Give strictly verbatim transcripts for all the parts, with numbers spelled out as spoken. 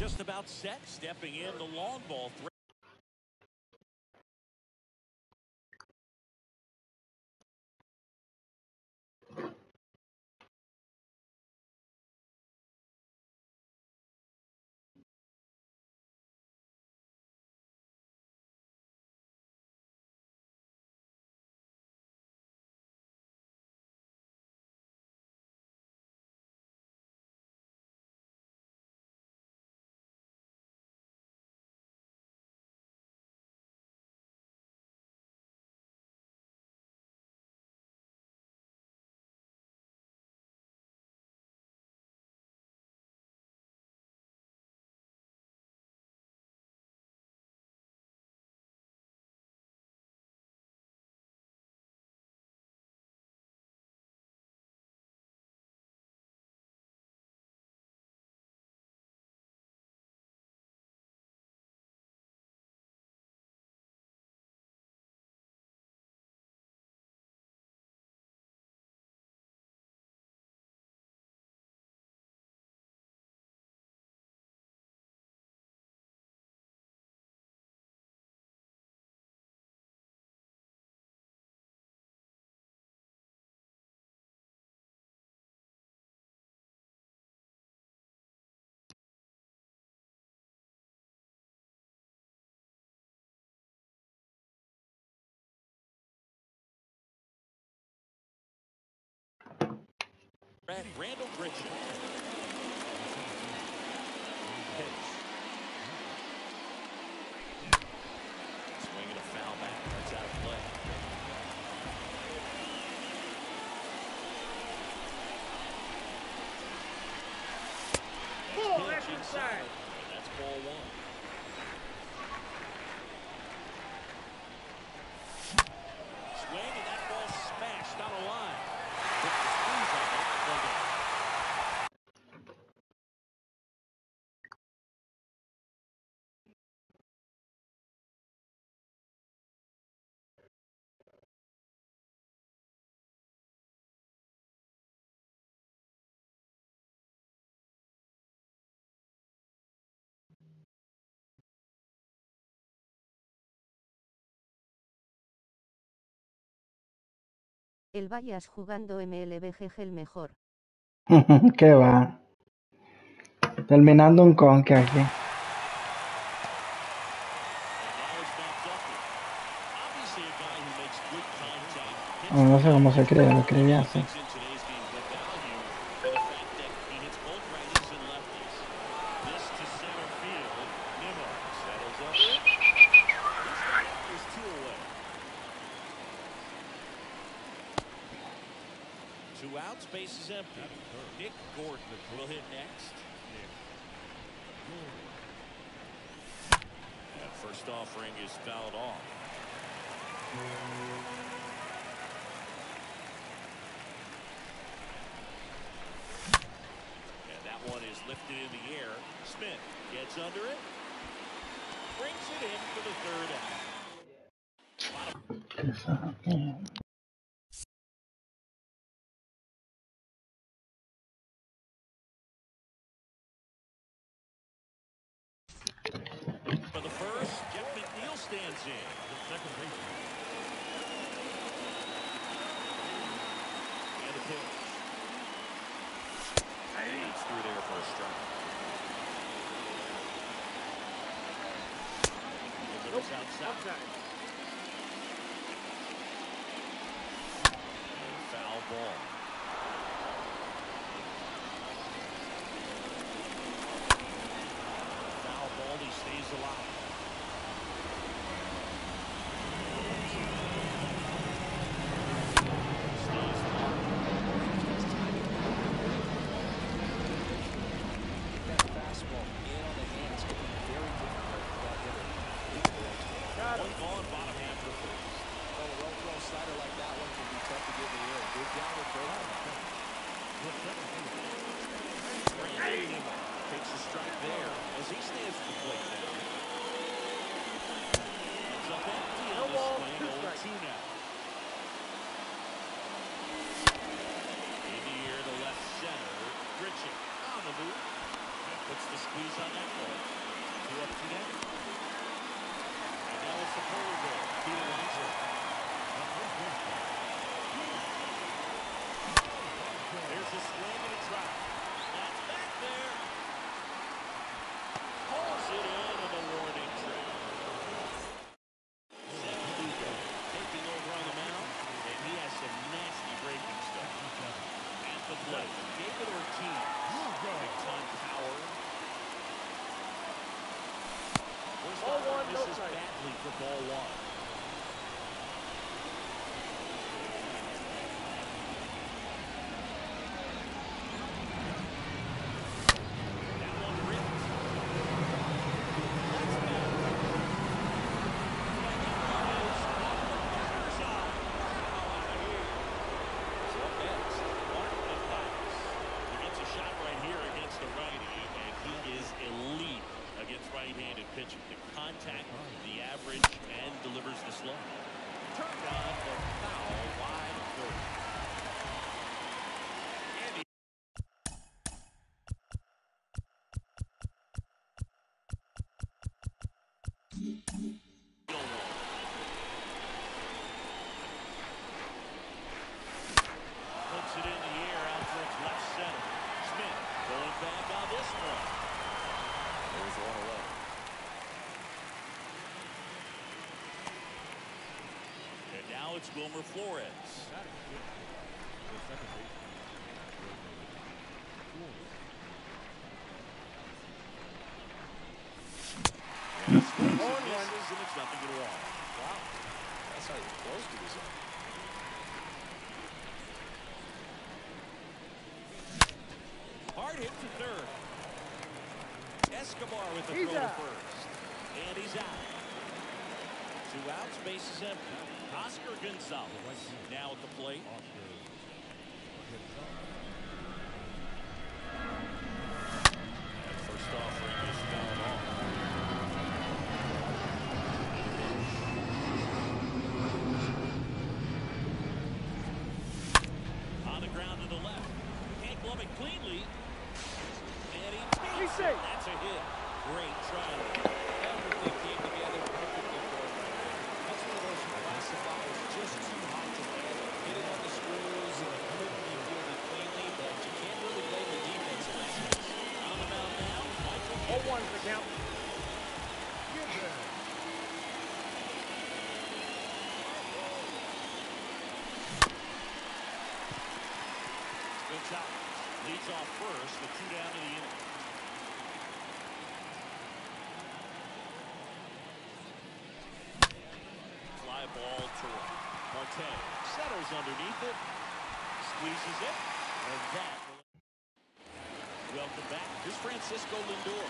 just about set, stepping in the long ball threat. Randall Grichuk. Pitch. Swinging a foul back. That's out of play. Pull, that's inside. That's ball one. Swing, and that ball smashed on a line. Put the squeeze on it. Play down. El Vallas jugando M L B G G el mejor. ¿Qué va? Terminando un conque aquí. Oh, no sé cómo se cree, lo escribí así. Two outs, base is empty. Nick Gordon will hit next. That first offering is fouled off. And that one is lifted in the air. Smith gets under it. Brings it in for the third out. For the first, Jeff McNeil stands in. The second baseman. And a pitch. He's through there for a strike. Nope. Outside. Foul ball. Foul ball, he stays alive. Takes a strike there as he stands at the plate now. It's up empty on the swing. oh two now. In the air to left center. Grichuk on the move. Puts the squeeze on that one. with Ortiz. Big time power. Ball one, misses badly for ball one. That one ripped. That's bad. So up next, Martin Mathias. He gets a shot right here against the righty, and he is elite against right-handed pitching. The contact, the average, and delivers the slow. Turned on for foul, wide third. Andy. Puts it in the air out towards left center. Smith going back on this one. There's one away. And now it's Wilmer Flores. And he swings and misses, and it's nothing at all. Wow. That's how you're close to this one. Hard hit to third. Escobar with the throw to first. And he's out. Two outs, base is empty. Oscar Gonzalez now at the plate. That first offering is fouled off. On the ground to the left. Can't glove it cleanly. And he takes it. That's a hit. Great try. Everything came together perfectly for him. That's one of those who classifies just too hot to handle. Hitting on the screws and couldn't be fielded cleanly, but you can't really blame the defense in that case. On the mound now, Michael. oh one for count. Gonzalez leads off first with two down in the inning. Fly ball to right. Marte settles underneath it, squeezes it, and that. Welcome back. Here's Francisco Lindor.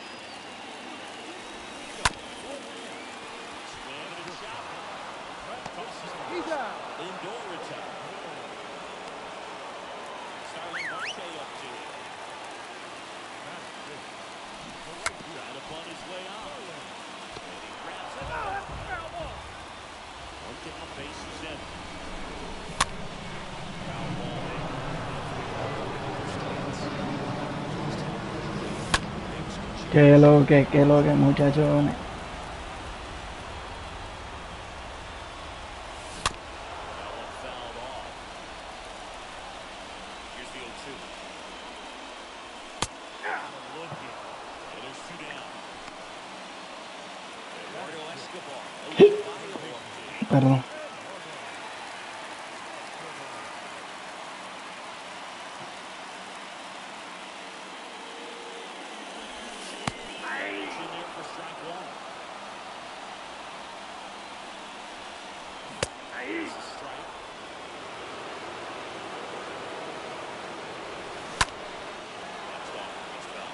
Swing and a shot. He's out. Lindor retired. Starling Marte up to it. Trying to bunt his way on. And he grabs it. Oh, that's a foul ball. One down, base is in. Foul ball in. Que lo que, que lo que, muchachones. That one fouled off. Here's the oh two. Looking. And there's two down. Eduardo Escobar. Perdón. He's in there for strike one. Here's the strike. That's off. It's foul.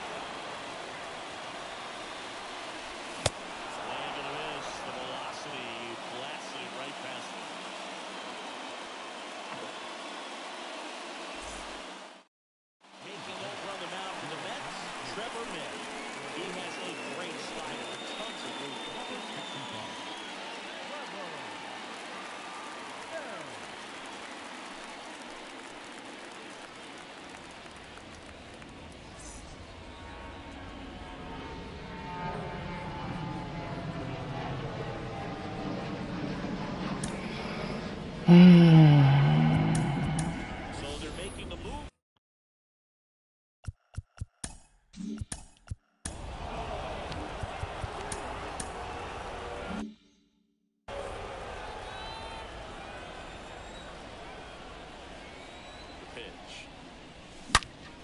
Swing and a miss. The velocity blasted it right past him. Taking over on the mound for the Mets, Trevor May. He has a great slider and tons of movement. So they're making a move. The pitch.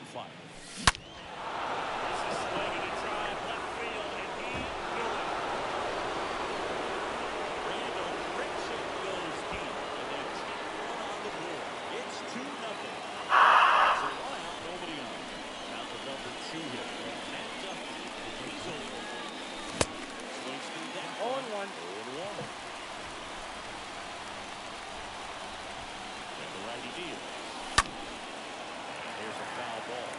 fire. This is swinging a drive left field, and he will it. Randall Grichuk goes deep, and they take one on the board. It's two nothing. So one out, nobody on. Now the number two hit. Matt Duffy. He's over. Swings through that. oh and one. oh and one. And the righty deals. There's a foul ball.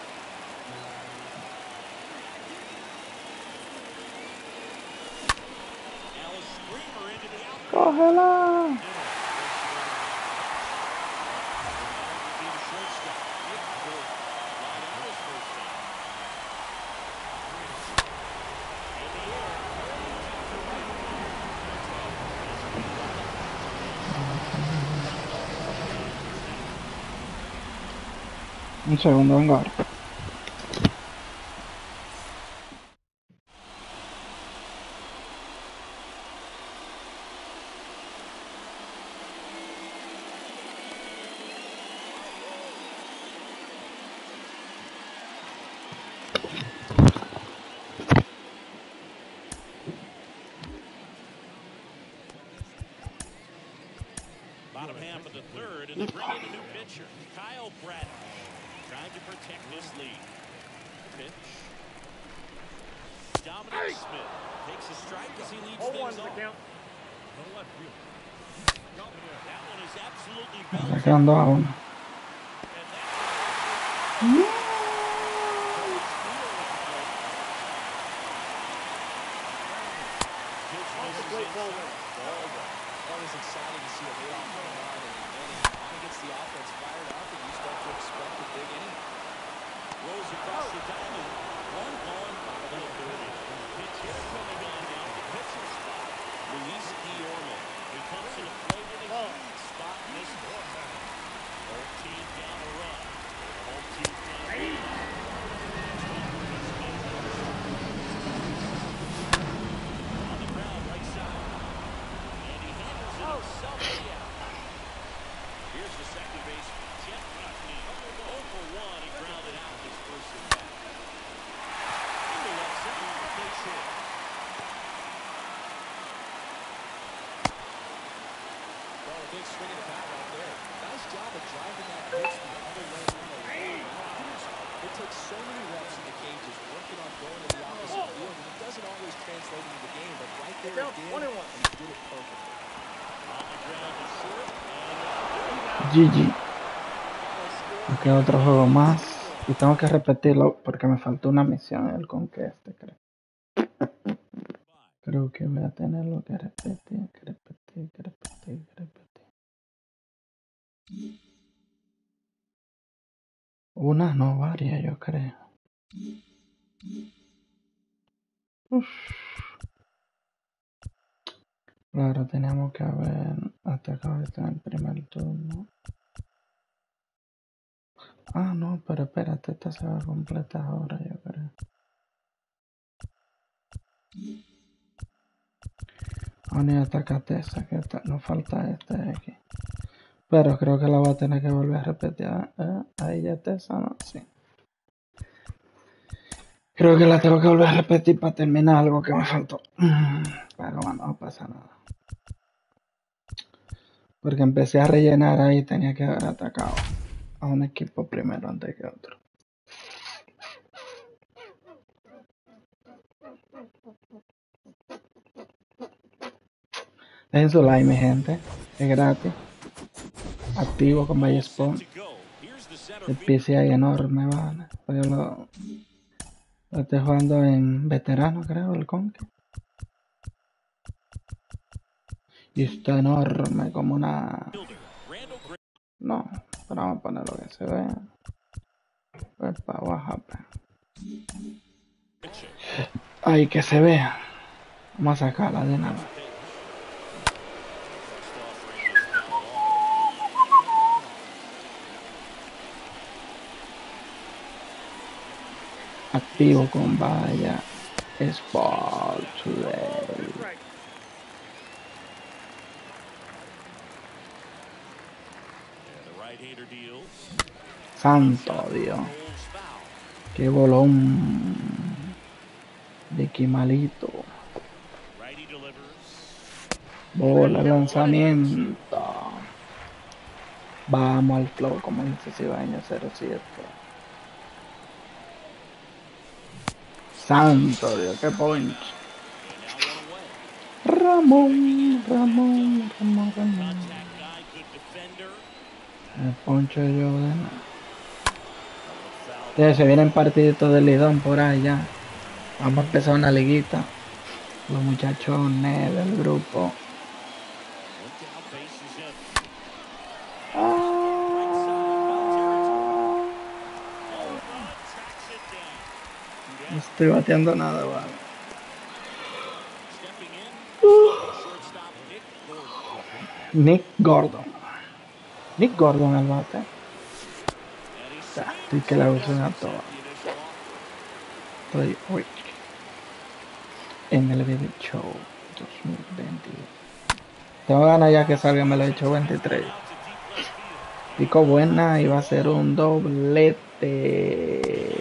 Now a screamer into the outfield. ¡Cógela! Un segundo, vengo ahora. Bottom half of the third, and they bring in a new pitcher, Kyle Bradish, trying to protect this lead. Pitch. Dominic Smith takes a strike as he leads things off. That one is absolutely belted. Sacando a uno. And that's Always exciting to see a leadoff going on in the inning. Kind of gets the offense fired up, and you start to expect a big inning. rolls across the diamond. One gone, one thirty. Pitch here coming on down to the pitcher's spot. Luis Guillorme. He comes to the plate in a huge spot. Missed it. Home team down a run. Home team down a run. On the ground, right side. And he handles it himself to the out. Here's the second baseman, Jeff Buckney. oh for one, he grounded out his first at bat. Into left center, the pitch hit. Well, a big swing and a bat right there. Nice job of driving that pitch the other way in the line. It takes so many reps in the cages working on going to the opposite field, and it doesn't always translate into the game, but right there it did, and he did it perfectly. On the ground to short, and G G. Ok, otro juego más. Y tengo que repetirlo porque me faltó una misión en el Conquest, creo. Creo que voy a tenerlo que repetir, que repetir, que repetir, que repetir. Una, no, varias, yo creo. Uf. Claro, teníamos que haber atacado esto en el primer turno. Ah, no, pero espérate, esta se va a completar ahora, yo creo. Ahora ni atacate esa, que está, nos falta este de aquí. Pero creo que la voy a tener que volver a repetir. ¿Eh? Ahí ya está esa, ¿no? Sí. Creo que la tengo que volver a repetir para terminar algo que me faltó. Pero bueno, no pasa nada. Porque empecé a rellenar ahí y tenía que haber atacado a un equipo primero antes que otro. Dejen su like, mi gente. Es gratis. Activo con MySpawn. El P C ahí enorme, vale. Yo lo, lo estoy jugando en veterano, creo, el Conque. Y está enorme como una... No, pero vamos a poner lo que se vea. Pues para bajar. Ay, que se vea. Vamos a sacarla de nada. Activo con Vaya Sport Today. Santo Dios. Qué bolón. Vicky malito. Righty delivers. Bola, lanzamiento. Vamos al flow, como dice Cibaño cero siete. Santo Dios, qué punch. Ramón, Ramón, Ramón, Ramón. El poncho yo de nada. Entonces, se vienen partiditos de lidón por ahí ya. Vamos a empezar una liguita. Los muchachones del grupo. Ah. No estoy bateando nada, vale. Uh. Nick Gordon. Nick Gordon al bate. Estoy que la usen a todas. Estoy hoy en el B B Show dos mil veintidós. Tengo ganas ya que salga me lo he hecho veintitrés. Pico buena y va a ser un doblete.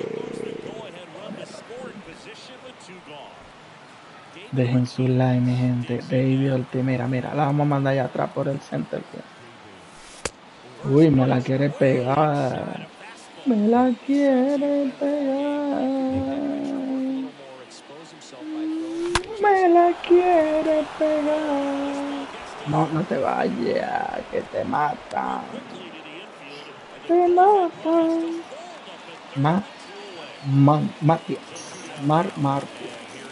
Dejen su like, mi gente. Baby Ortiz, mira, mira, la vamos a mandar allá atrás por el center. Uy, me la quiere pegar. Me la quiere pegar. Me la quiere pegar. No, no te vayas, que te matan. Te matan. Ma, man, Matías. Mar, Martías.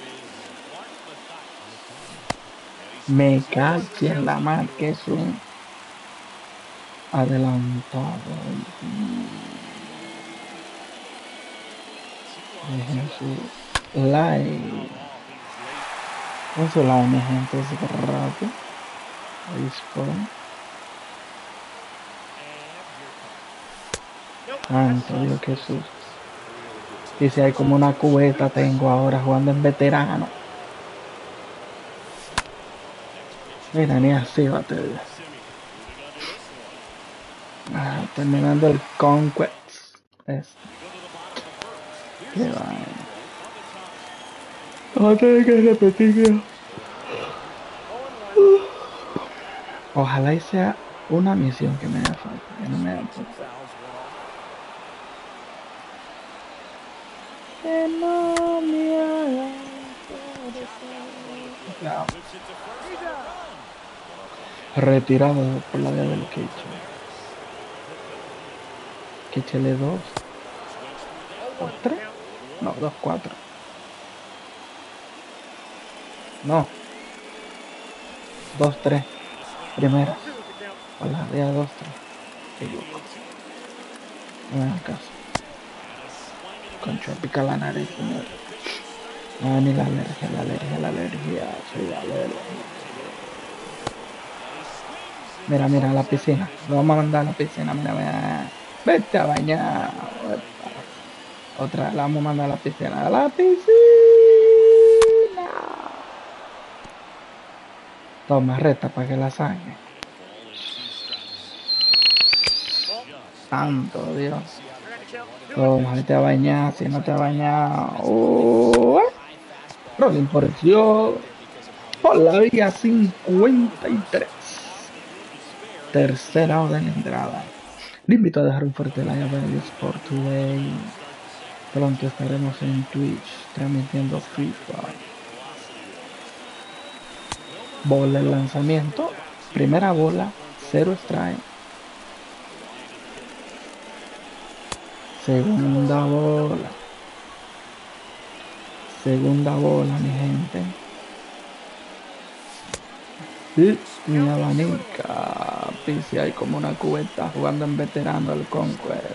Me caché en la mar, que es un adelantado. Dejen su like. Con su like, mi gente, es rápido. Ahí spawn. Santo Dios, qué susto. Y si hay como una cubeta tengo ahora jugando en veterano. Mira, ni así va a tener. Ah, terminando el Conquest. Este. Qué vaina. Vamos a tener que repetir. Uh. Ojalá y sea una misión que me haga falta. Que no me haga falta. Que no me haga falta. Retirado por la vía del Keche. Kechele dos. ¿Dos tres? No, dos cuatro. No. dos tres. Primera. Por la vía dos tres. Qué loco. No me hagan caso. Concho, pica la nariz. No, ni la alergia, la alergia, la alergia. Soy la alergia. Mira, mira, la piscina. Lo vamos a mandar a la piscina. Mira, mira. Vete a bañar. Otra, la vamos a mandar a la piscina. ¡A la piscina! Toma, reta para que la sangre. Santo Dios. Toma, vete a bañar. Si no te ha bañado. Uh, rolling por el Dios. Por la vía cincuenta y tres. Tercera hora de la entrada. Le invito a dejar un fuerte like a ver Sport Today. Pronto estaremos en Twitch transmitiendo FIFA. Bola el lanzamiento. Primera bola, cero strike. Segunda bola. Segunda bola, mi gente. Y mi abanica. Pisi hay como una cubeta jugando en veterano el Conquest.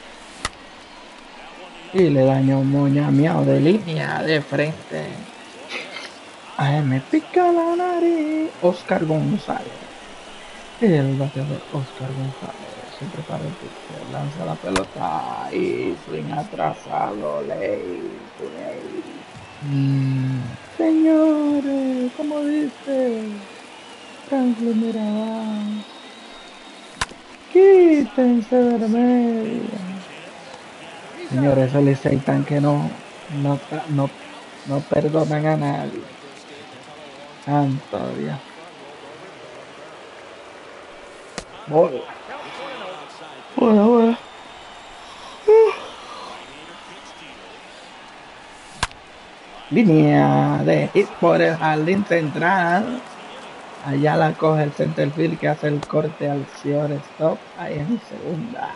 Y le daño un moña miau de línea de frente. Ay, me pica la nariz. Oscar González. El bateador Oscar González se prepara el pitcher, lanza la pelota y swing atrasado. Ley, ley. Mm. Señores, como dice Franklin Mirabal, quítense de medio. Señores, esos Licey tan que no, no, no, no perdonan a nadie. Santo Dios. Bola. Bola, bola. Línea de hit por el jardín central. Allá la coge el centerfield que hace el corte al shortstop. Ahí en segunda.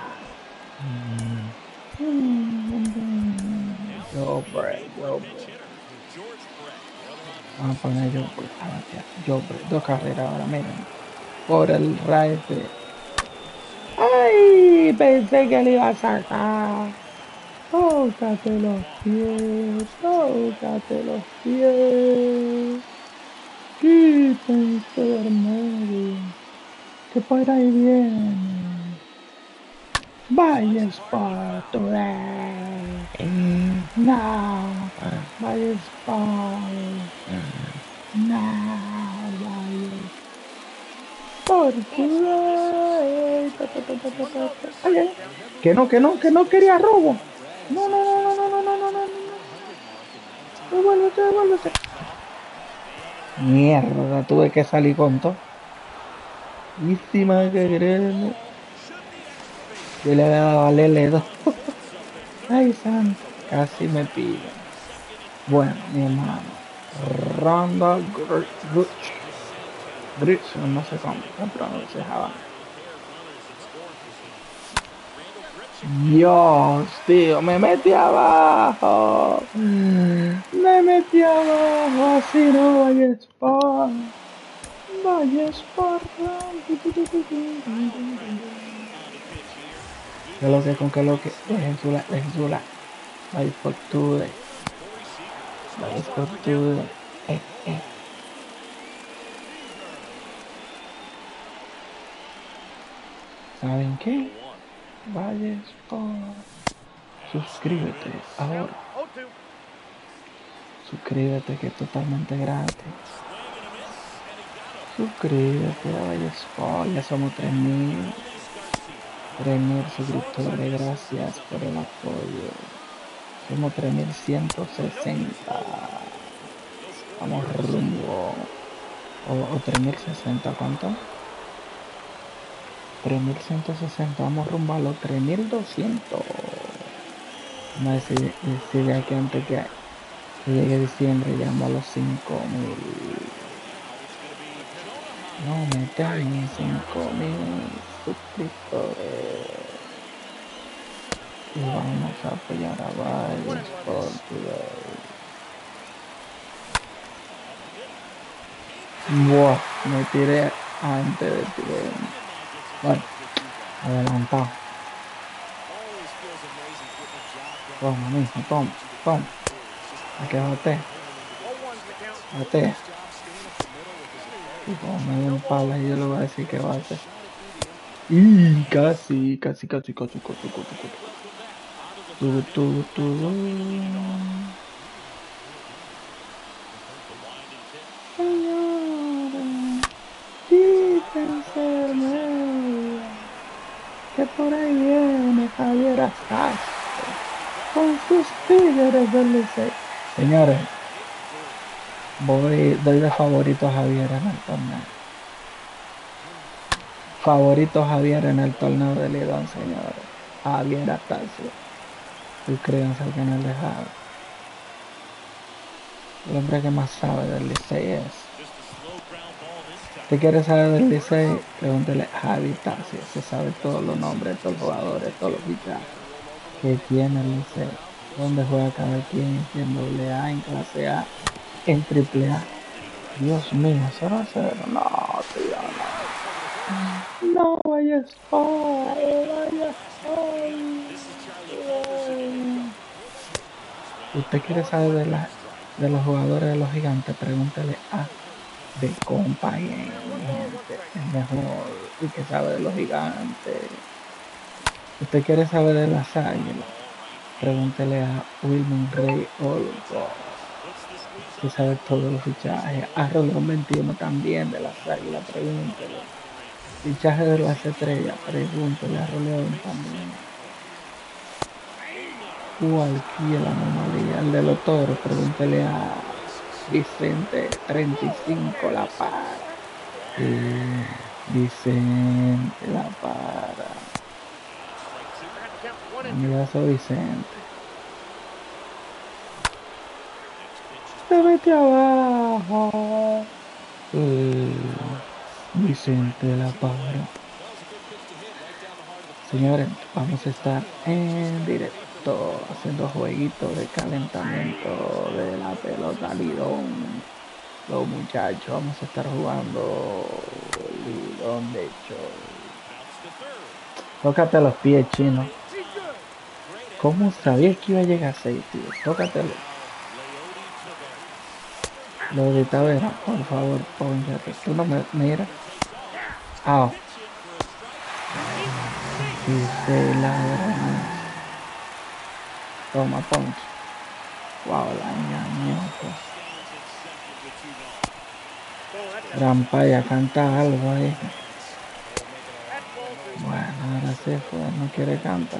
Joe Brett, Joe Brett. Vamos a poner Joe Brett a batear. Joe Brett, dos carreras ahora, miren. Por el right. ¡Ay! Pensé que le iba a sacar. Tócate los pies, tócate los pies. Quítense del medio, que por ahí viene. Vaya Sport today. No, vaya Sport. No, vaya Sport today. Ay, ay. Que no, que no, que no quería robo. No, no, no, no, no, no, no, no, no. Devuélvete, devuélvete. Mierda, tuve que salir con todo. Encima que quererme. Yo le había dado al L dos. Ay, santo. Casi me piden. Bueno, mi hermano. Ronda Gruch. Gruch, no sé cómo se pronunciaba. Dios, tío, me metí abajo. Me metí abajo. Así no, vaya Sport. Vaya Sport. Que lo que con que lo que. Dejen su like, dejen su like. Vaya Sport today. Vaya Sport today. Eh, eh. ¿Saben qué? Vaya Sport. Suscríbete ahora. Suscríbete que es totalmente gratis. Suscríbete a Vaya Sport. Ya somos tres mil. tres mil suscriptores. Gracias por el apoyo. Somos tres mil ciento sesenta. Vamos rumbo. O, o tres mil sesenta, ¿cuánto? tres mil ciento sesenta. Vamos rumbo a los tres mil doscientos. Vamos a decir, decir aquí antes que, que llegue diciembre, llegamos a los cinco mil. No, metemos cinco mil suscriptores. Y vamos a apoyar a Vaya Sport today. Buah, me tiré antes de tirar. Bueno, adelantado. Toma, mijo, toma, toma. Aquí bate. Bate. Y como me dio un palo y yo le voy a decir que bate. Y casi, casi, casi, casi, casi, casi, casi. Tu, tu, tu. Señores, quítense de medio, que por ahí viene Javier Astastro con sus Tigres del Licey. Señores, voy, doy de favorito a Javier en el torneo. Favorito a Javier en el torneo de Lidón, señores. Javier Astastro. Suscríbanse al canal de Javi. El hombre que más sabe del Licey es. Si quieres saber del Licey, pregúntele a Javi Tassi. Se sabe todos los nombres, todos los jugadores, todos los fichajes que tiene el Licey. Dónde juega cada quien, en doble A, en clase A, en triple A. Dios mío, cero a cero. No, tío, no. No, Vaya Sport, Vaya Sport. Usted quiere saber de, la, de los jugadores de los gigantes, pregúntele a de compañía, el mejor y que sabe de los gigantes. Usted quiere saber de las águilas, pregúntele a Wilman Rey Olgo, que sabe todos los fichajes. A Rolón veintiuno también de las águilas, pregúntele. Fichaje de las estrellas, pregúntele a Rolón también. cualquier anomalía. El de los toros, pregúntele a Vicente treinta y cinco la para. Eh, Vicente la para. Amigazo Vicente. Se mete abajo. Eh, Vicente la para. Señores, vamos a estar en directo haciendo jueguitos de calentamiento de la pelota Lidón. Los muchachos, vamos a estar jugando Lidón de hecho. Tócate los pies, chino. ¿Cómo sabía que iba a llegar a seis, tío? Tócatelo. Lo de Tavera, por favor, póngate. Tú no me miras. Ah. Dice la gran. Toma, punch. Wow, la engañosa. Rampaya canta algo ahí. Bueno, ahora se fue, no quiere cantar.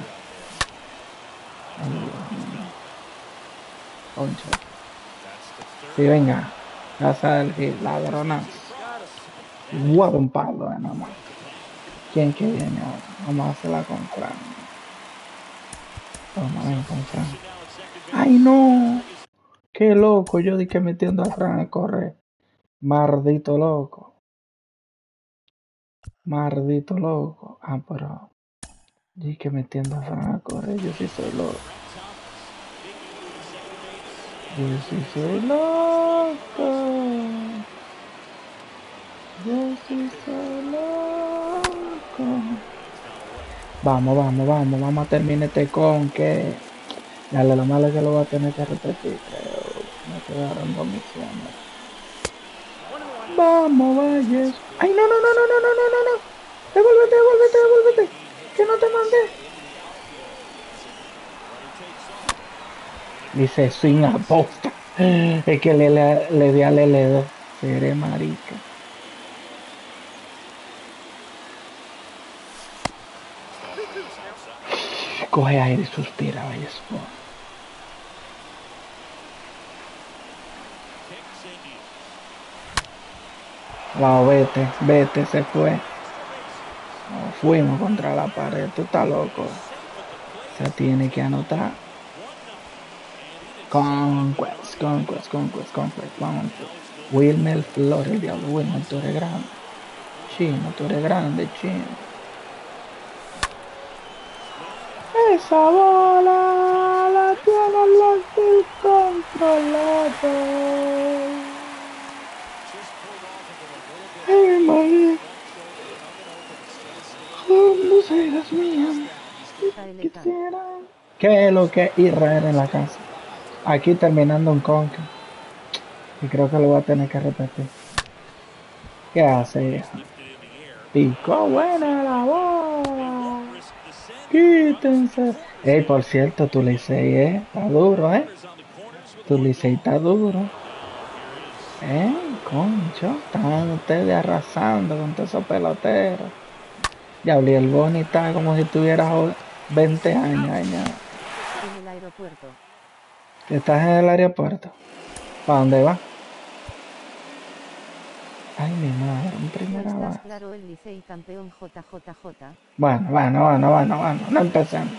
Poncho. Sí, venga. Casa del Gil, ladronas. Guarda un palo, eh, nada más. ¿Quién que viene ahora? Vamos a hacer la compra. Toma, ven con Fran. ¡Ay, no! ¡Qué loco! Yo di que metiendo a Fran a correr. Maldito loco. Maldito loco. Ah, pero... Di que metiendo a Fran a correr. Yo sí soy loco. Yo sí soy loco. Yo sí soy loco. Vamos, vamos, vamos. Vamos a terminar este con que... Dale, lo malo es que lo voy a tener que repetir, creo. Me quedaron dos misiones. Vamos, Valles. Ay, no, no, no, no, no, no, no, no, no. Devuélvete, devuélvete, devuélvete. Que no te mandé. Dice swing aposta. Es que le, le, le di al L dos. Seré marica. Coge aire y suspira, Valles. Wow, vete, vete, se fue. Oh, fuimos contra la pared, tú estás loco. Se tiene que anotar. Conquest, Conquest, Conquest, Conquest, vamos. Wilmer Flores, el diablo, Wilmer, tú eres grande. Chino, tú eres grande, chino. Esa bola la tiene el controlado. Ay, María. Oh, no sé, Dios mío. Quisiera. ¿Qué es lo que es Israel en la casa? Aquí terminando un conque. Y creo que lo voy a tener que repetir. ¿Qué hace, hija? Picó buena la bola. Quítense. Ey, por cierto, tu Licey, eh. Está duro, eh. Tu Licey está duro. Eh, concho. Están ustedes arrasando con todos esos peloteros. Ya olí el Boni está como si tuviera veinte años años. En el aeropuerto. ¿Estás en el aeropuerto? ¿Para dónde va? Ay, mi madre, en primera base. Claro, el Licey campeón J J J. Bueno, bueno, bueno, bueno, bueno, no empecemos.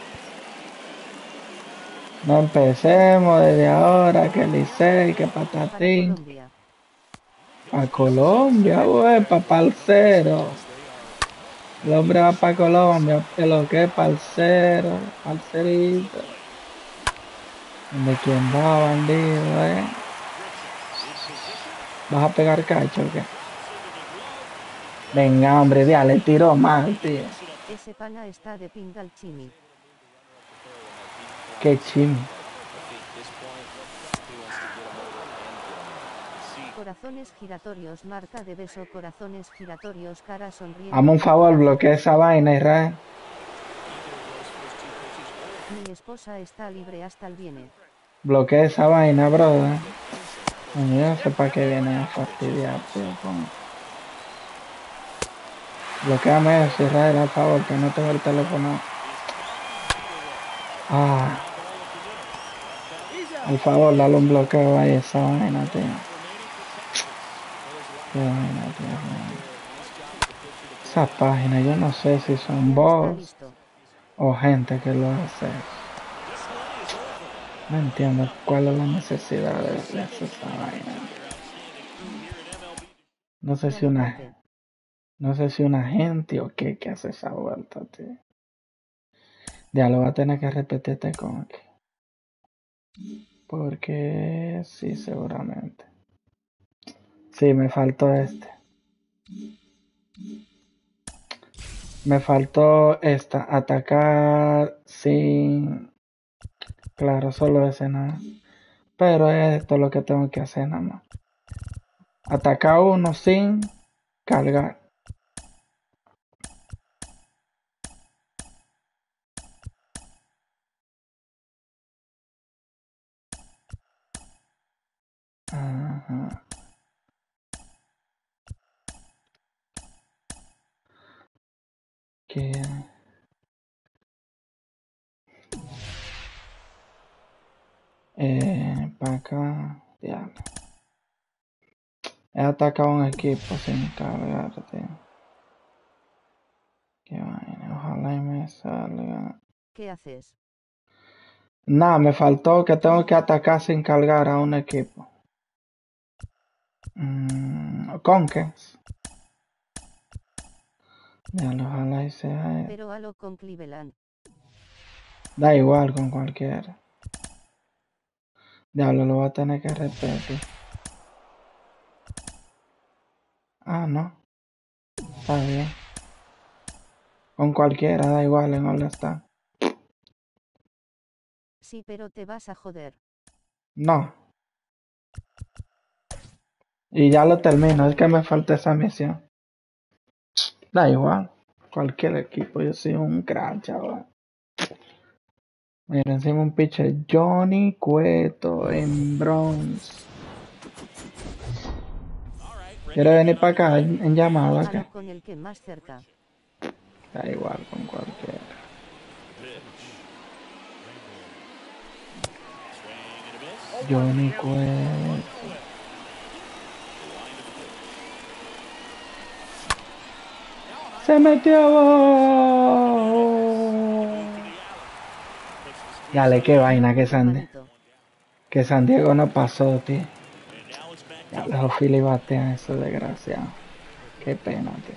No empecemos desde ahora, que Licey, que patatín. Para Colombia, güey, para parcero. El hombre va para Colombia, que lo que es parcero, parcerito. ¿De quién va, bandido, eh? ¿Vas a pegar cacho o qué? Venga, hombre, ya le tiró mal, tío. Ese pana está de pingal chimi. ¿Qué chimi? Corazones giratorios, marca de beso, corazones giratorios, cara sonriente. Hazme un favor, bloquea esa vaina, Israel. Mi esposa está libre hasta el viernes. Bloquea esa vaina, brother. Yo no sé para qué viene a fastidiar, tío. Con... Bloqueame eso, Israel, por favor, que no tengo el teléfono. Ah. Al favor, dale un bloqueo ahí a esa vaina, tío. Qué vaina, tío. Esa página, yo no sé si son bots o gente que lo hace. No entiendo cuál es la necesidad de de hacer esa vaina. No sé si una, no sé si una gente o qué que hace esa vuelta, tío. Ya lo va a tener que repetir este con que. Porque sí, seguramente. Sí, me faltó este. Me faltó esta. Atacar sin... Claro, solo ese nada. Pero esto es lo que tengo que hacer nada más. Atacar uno sin cargar. Ajá. Que... Eh, para acá. Diablo. He atacado un equipo sin cargar, tío. Qué vaina. Ojalá y me salga. ¿Qué haces? Nada, me faltó que tengo que atacar sin cargar a un equipo. Mm, ¿con qué? Diablo, ojalá y sea él. Pero halo con Cleveland. Da igual con cualquiera. Diablo, lo voy a tener que repetir. Ah, no. Está bien. Con cualquiera, da igual en dónde está. Sí, pero te vas a joder. No. Y ya lo termino, es que me falta esa misión. Da igual. Cualquier equipo, yo soy un crack, chaval. Mira, encima un pitcher Johnny Cueto en Bronx. ¿Quiere venir para acá en, en llamada? Halo ¿Qué? con el que más cerca. Da igual con cualquiera. Johnny Cueto. Se metió. Dale, qué vaina que San, que San Diego no pasó, tío. Ya los Phillies batean eso, desgraciado. Qué pena, tío.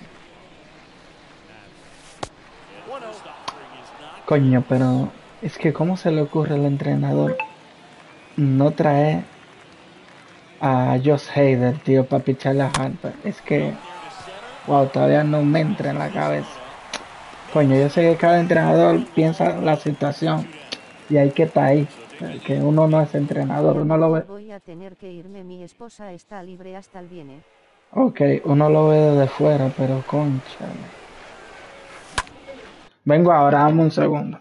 Coño, pero es que cómo se le ocurre al entrenador no traer a Josh Hader, tío, para picharle a Harper. Es que, wow, todavía no me entra en la cabeza. Coño, yo sé que cada entrenador piensa la situación y hay que estar ahí. Que uno no es entrenador, uno lo ve. Voy a tener que irme, mi esposa está libre hasta el viene. Ok, uno lo ve desde fuera, pero concha. Vengo ahora, dame un segundo.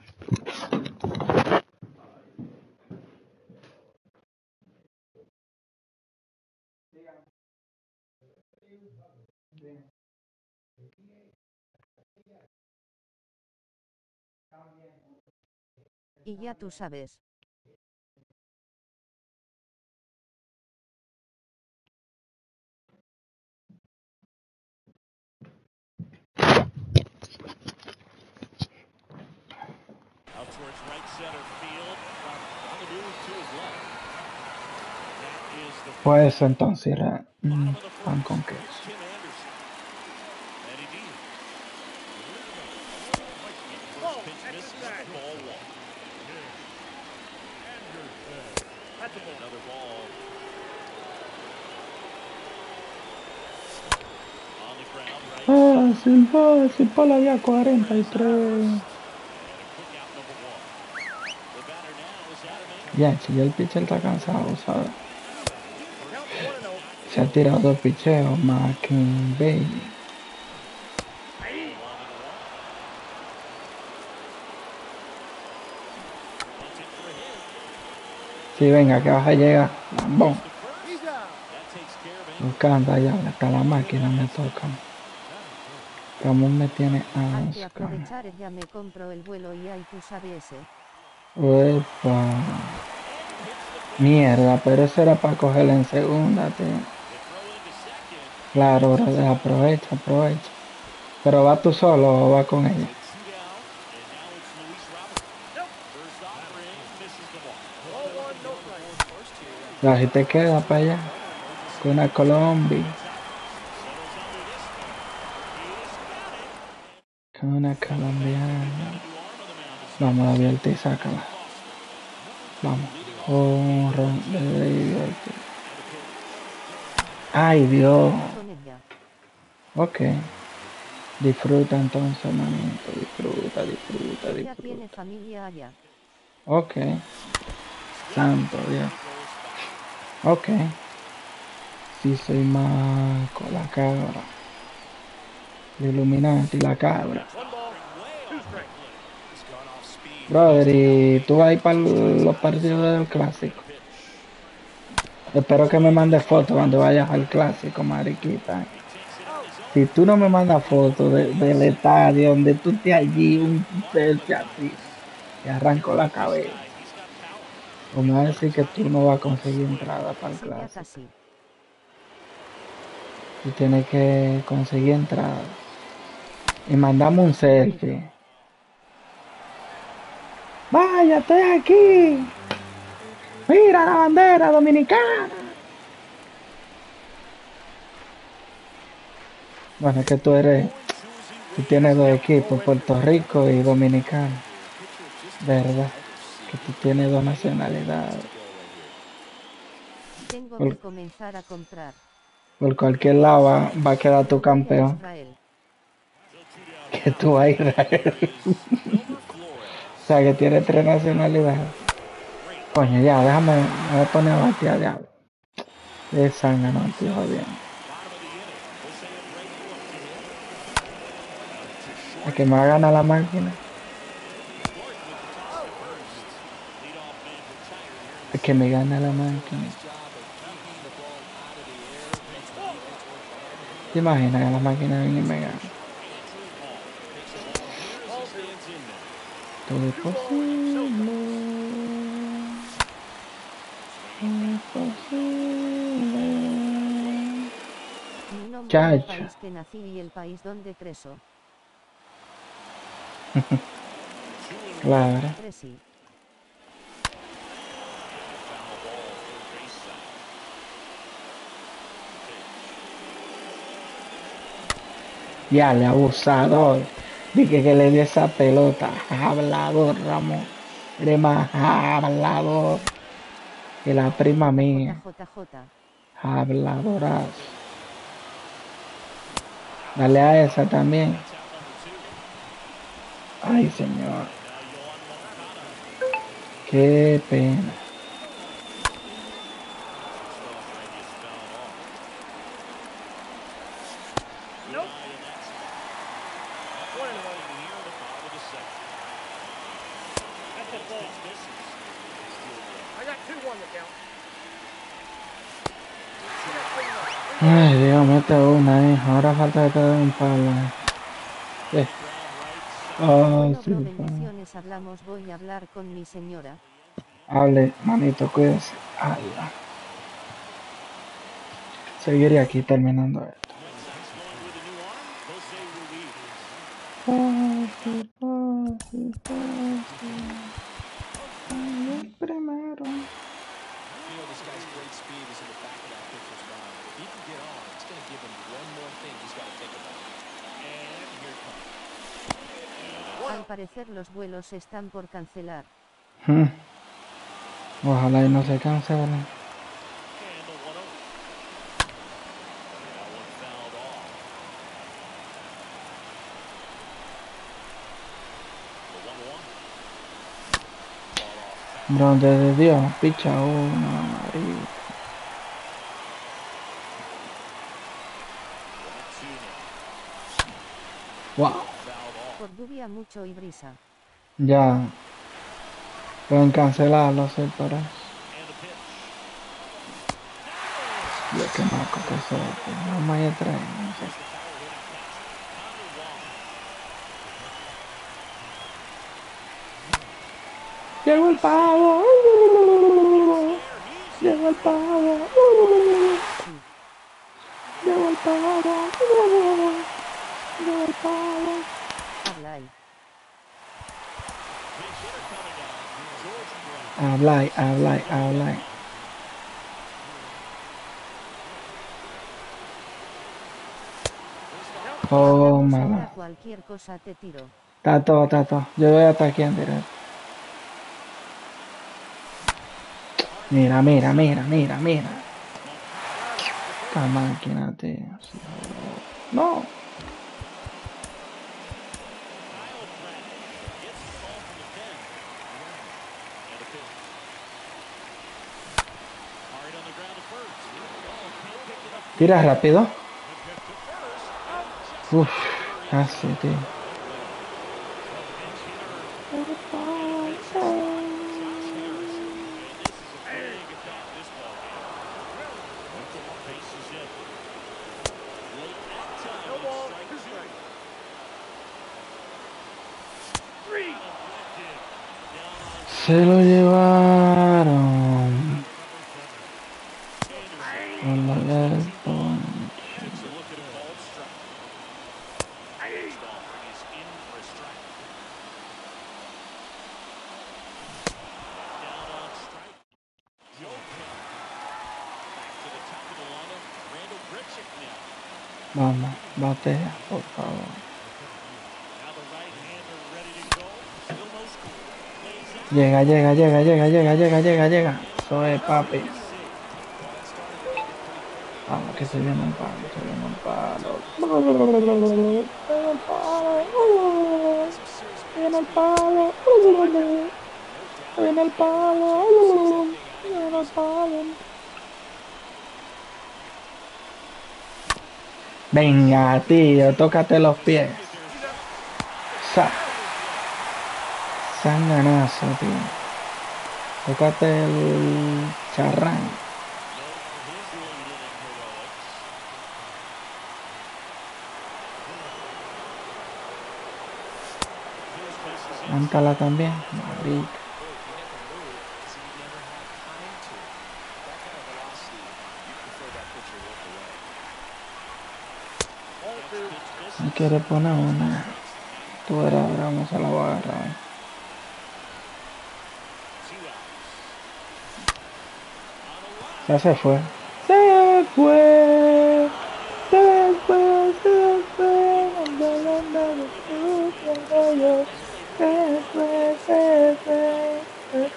Y ya tú sabes. Pues entonces era mm, pan con queso. Ah, sin bala, sin bala ya cuarenta y tres. Ya, si ya el pitcher está cansado, ¿sabes? Se ha tirado dos picheos, McKinbey. Sí, venga, que vas a llegar. Lambón. Buscando ya, hasta la máquina me toca. Ramón me tiene a Hay que aprovechar, ya me compro el vuelo y ahí tú sabes ese. Uepa. Mierda, pero eso era para cogerla en segunda, tío. Claro, bro, aprovecha, aprovecha. Pero va tú solo o va con ella. Ya, si te queda para allá. Con una Colombia. Con una colombiana. Vamos, abierta y sácala. Vamos. Oh, ron de David. Ay, Dios. Con ella. Ok. Disfruta entonces, manito. Disfruta, disfruta, Ella tiene disfruta. familia allá. Ok. Santo Dios. Ok. Sí, soy Marco, la cabra. El Illuminati, la cabra. Brother, ¿y tú vas a ir para los partidos del clásico? Espero que me mandes fotos cuando vayas al clásico, mariquita. Si tú no me mandas fotos de- del estadio donde tú estés allí, un selfie así, te arranco la cabeza. O me vas a decir que tú no vas a conseguir entrada para el Sí, ya clásico. casi. Tú tienes que conseguir entrada. Y mandamos un selfie. Vaya, estoy aquí. Mira la bandera dominicana. Bueno, es que tú eres, tú tienes dos equipos, Puerto Rico y Dominicano. ¿Verdad? Que tú tienes dos nacionalidades. Tengo Por, que comenzar a comprar. por cualquier lado va, va a quedar tu Yo voy a campeón. Israel. Que tú vas a Israel. O sea, que tienes tres nacionalidades. Coño, ya, déjame, me voy a poner a batear, diablo. De sangre, no, estoy jodiendo. Es que me va a ganar la máquina. Es que me gana la máquina. ¿Te imaginas que la máquina viene y me gana? Todo es posible. Todo es posible. Mi nombre, el Chacho. país que nací y el país donde creso. Claro. Crecí. Ya le abusador. Dije que le di esa pelota. Hablador, Ramón. Eres más hablador que la prima mía. J. Habladorazo. Dale a esa también. Ay, señor. Qué pena. Ay, Dios, mete una, eh. Ahora falta que te den un palo. Eh. Ay, Bueno, sí, bro, pa. bendiciones. Hablamos. Voy a hablar con mi señora. Hable, manito, cuídese. Ala. Seguiré aquí terminando esto. Fácil, fácil, fácil. Ay, el primero. You know, this guy's great speed is in the back of that pitcher's mind. If he can get on, it's going to give him one more thing he's got to think about. And here it comes. Al parecer los vuelos están por cancelar. Hmm. Ojalá y no se cancelen. Bronce de Dios, picha una, marica. Wow. Por lluvia mucho y brisa. Ya. Pueden cancelarlo, sí, para eso. Dios, qué maco que soy, tío. No me traen, no sé. Llegó el pavo. Llegó el pavo. Llegó el pavo. Llegó el pavo. Habla ahí. Habla ahí, habla ahí, habla ahí. Oh, mala. Cualquier cosa te tiro. Tato, tato. Yo voy hasta aquí en directo. Mira, mira, mira, mira, mira. Esta máquina, tío. No. Tira rápido. Uf, casi, tío. Se lo llevaron. Con la del Vamos, batea, por favor. Llega, llega, llega, llega, llega, llega, llega, llega. Eso es, papi. Vamos, que se viene un palo, se viene un palo. Se viene el palo. Se viene el palo. Se viene el palo. Venga, tío, tócate los pies. Sa. Sanganazo, tío. Tócate el charrán. Cántala también, marica. No quiere poner una. Tú verás, ahora vamos a la voy a agarrar. Ya se fue. Se fue. Se fue, se fue. Se fue, se fue. Se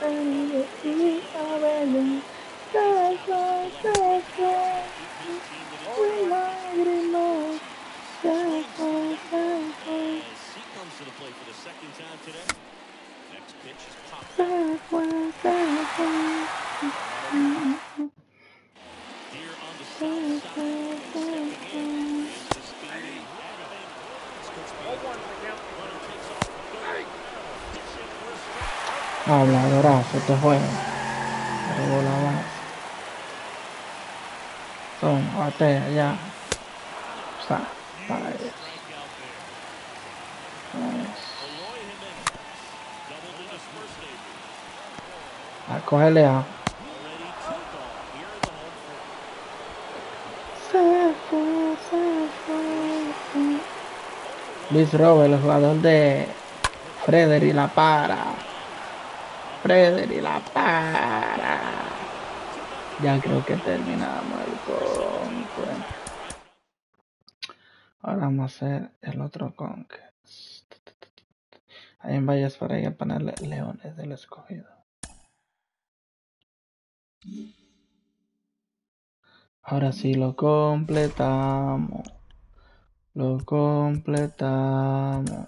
fue, se fue. Muy lágrimas. Se fue, se fue. Se fue, se fue. Habladorazo este juego. Pero la base. Toma, batea ya. O sea, para eso. A cogerle a. Se fue, se fue. Luis Robert, el jugador de Frederick La Para. Frederick La Para. Ya creo que terminamos el conquest. Ahora vamos a hacer el otro conquest. Ahí en Valles para ir a ponerle Leones del Escogido. Ahora sí lo completamos. Lo completamos.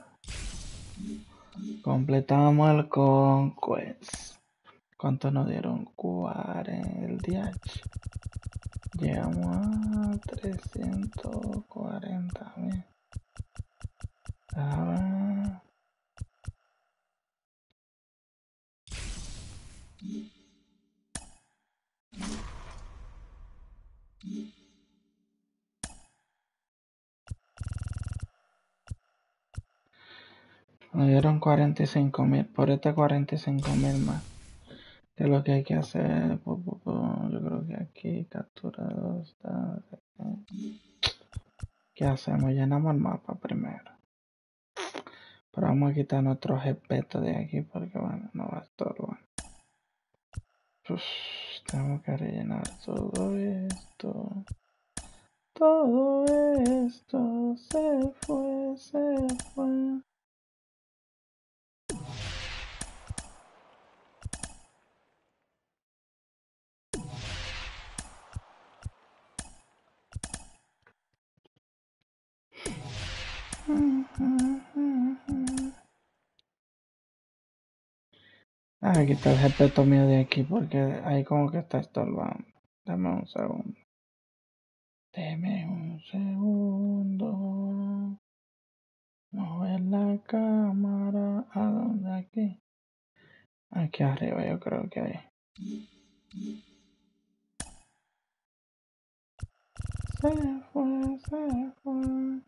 Completamos el conquest. ¿Cuánto nos dieron? cuarenta el D H. Llegamos a trescientos cuarenta mil. A ver. Nos dieron cuarenta y cinco mil. Por este cuarenta y cinco mil más. ¿Qué es lo que hay que hacer? Pu, pu, pu. Yo creo que aquí captura dos. ¿Qué hacemos? Llenamos el mapa primero. Pero vamos a quitar nuestro respeto de aquí porque bueno, no va a estorbar. Pues, tenemos que rellenar todo esto. Todo esto se fue, se fue. Ah, quitar el respeto mío de aquí porque ahí como que está estorbando. Dame un segundo. Deme un segundo. Mover la cámara. ¿A dónde? Aquí. Aquí arriba yo creo que hay. Se fue, se fue.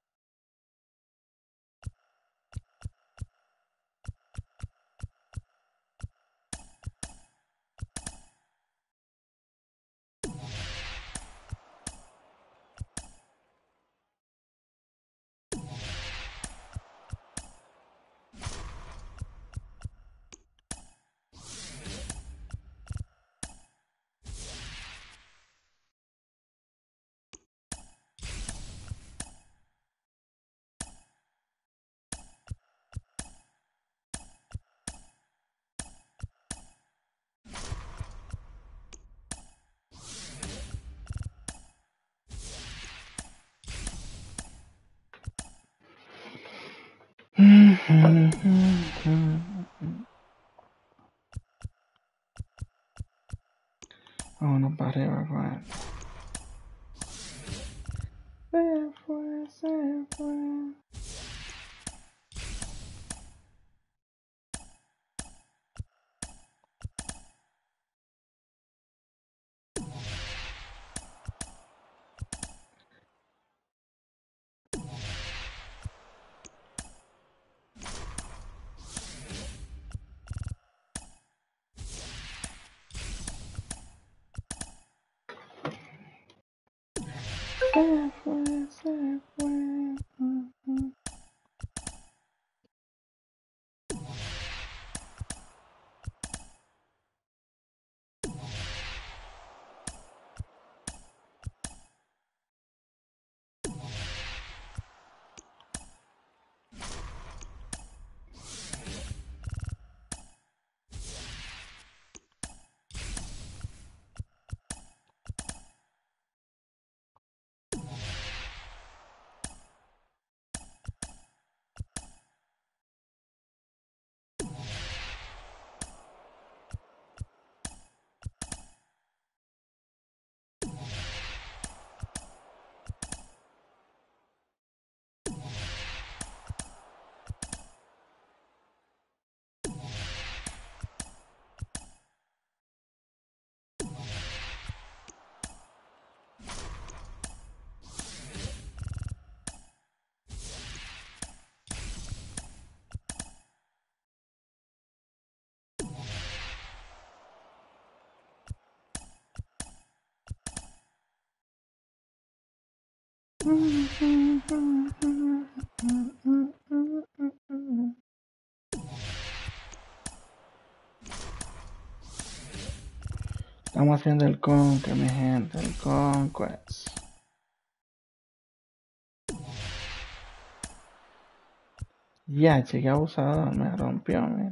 Vámonos para arriba con él. Se fue, se fue. Se fue, se fue. Estamos haciendo el conque, mi gente, el conquest. Ya, cheque abusador, me rompió, mira.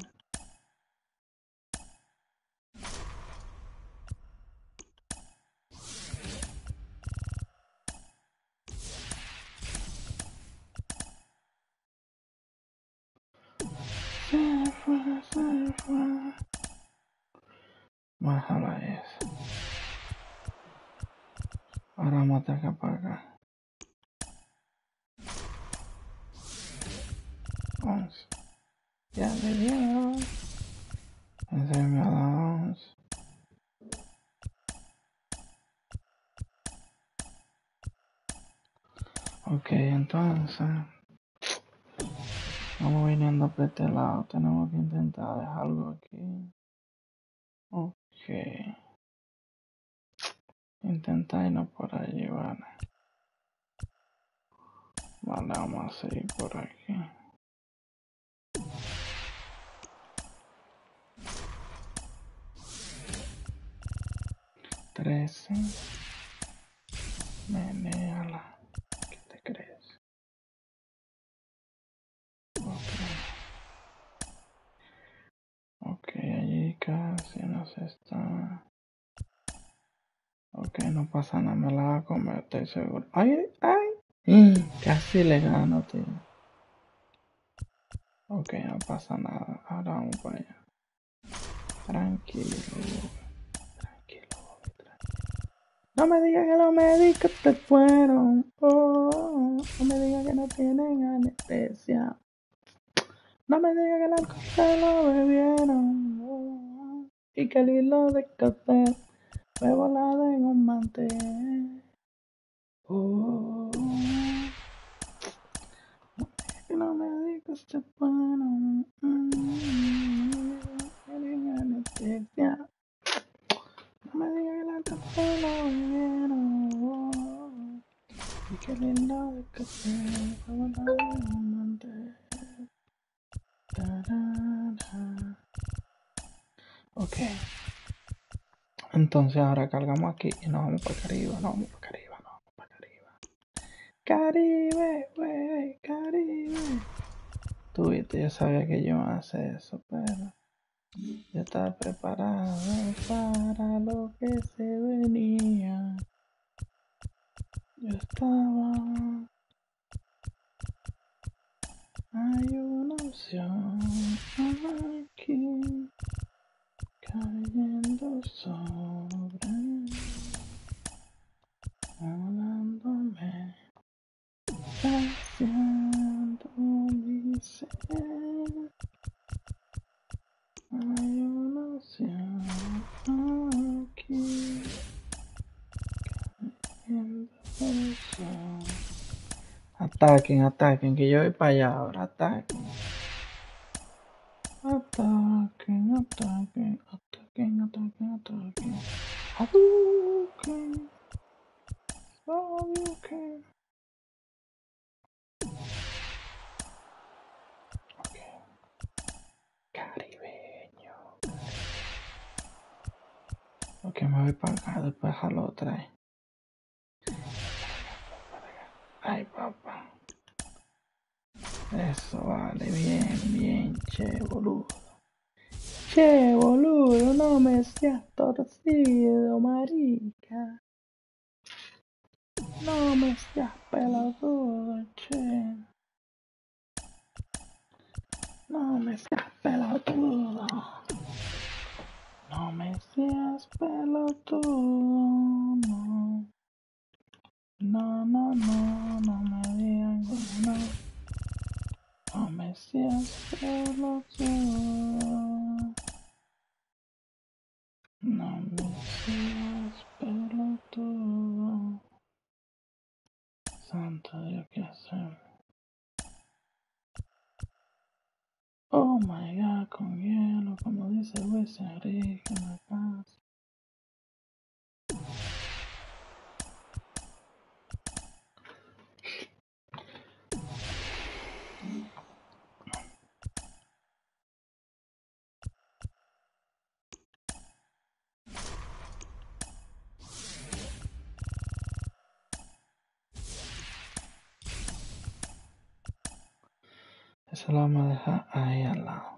Se fue, se fue. Bájala eso. Ahora vamos a atacar para acá. once. Ya le dio. Ese me da once. Ok, entonces. Vamos viniendo por este lado. Tenemos que intentar dejar algo aquí. Ok. Intenta irnos por allí, vale. Vale, vamos a seguir por aquí. Trece. Menéala. ¿Qué te crees? Ok. Ok, allí casi no se está. Ok, no pasa nada, me la va a comer, estoy seguro. ¡Ay, ay! Mm, casi le gano, tío. Ok, no pasa nada, ahora vamos para allá. Tranquilo, tranquilo, tranquilo. No me digas que los médicos te fueron. Oh, no me digas que no tienen anestesia. No me digas que el alcohol se lo bebieron. Oh, y que el hilo de café fue volado en un mantel. Oh, que los médicos se fueron. Tienen anestesia. No me digas que el alcohol se lo bebieron. Oh, y que el hilo de café fue volado en un mantel. Tarara. Ok. Entonces ahora cargamos aquí y nos vamos para acá arriba, nos vamos para acá arriba, nos vamos para acá arriba. Caribe, wey, Caribe. Tú viste, yo sabía que yo iba a hacer eso, pero yo estaba preparado para lo que se venía. Yo estaba... Hay una opción aquí cayendo sobre mí, hablándome. Saciando mi sed, hay una opción aquí, cayendo el sol. Ataquen, ataquen, que yo voy para allá ahora, ataquen. Ataquen, ataquen, ataquen, ataquen, ataquen. Hadouken, Hadouken. Ok, caribeño. Ok, me voy para acá, después jalo otra vez. Ay, papá. Eso vale, bien, bien, che, boludo. Che, boludo, no me seas torcido, marica. No me seas pelotudo, che. No me seas pelotudo. No me seas pelotudo, no. No, no, no, no me digan que no. No me seas pelotudo. No me seas pelotudo. Santo Dios, ¿qué hacer? Oh my god, con hielo, como dice Luis Enrique en la casa. Eso lo vamos a dejar ahí al lado.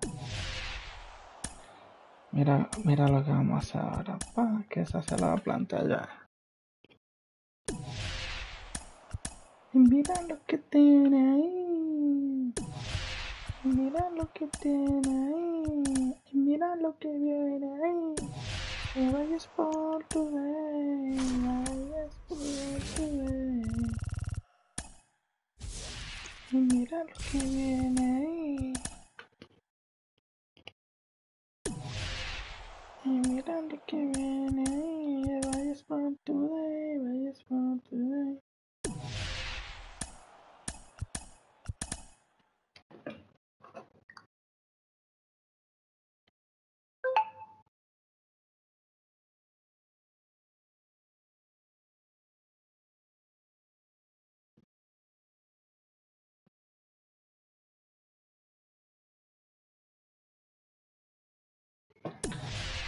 Mira, mira lo que vamos a hacer ahora, pa, que esa se la va a plantear ya. Y mira lo que tiene ahí. Y mira lo que tiene ahí. Y mira lo que viene ahí. Me vayas por tu vez. Me vayas por tu vez. Y mira lo que viene ahí. Y mira lo que viene ahí. Vayas por tu day, vayas por tu day.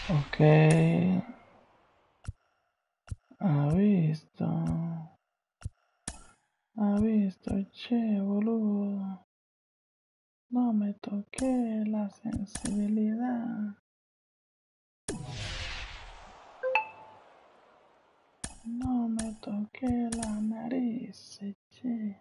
Ok. Ha visto. Ha visto, che, boludo. No me toqué la sensibilidad. No me toqué la nariz, che.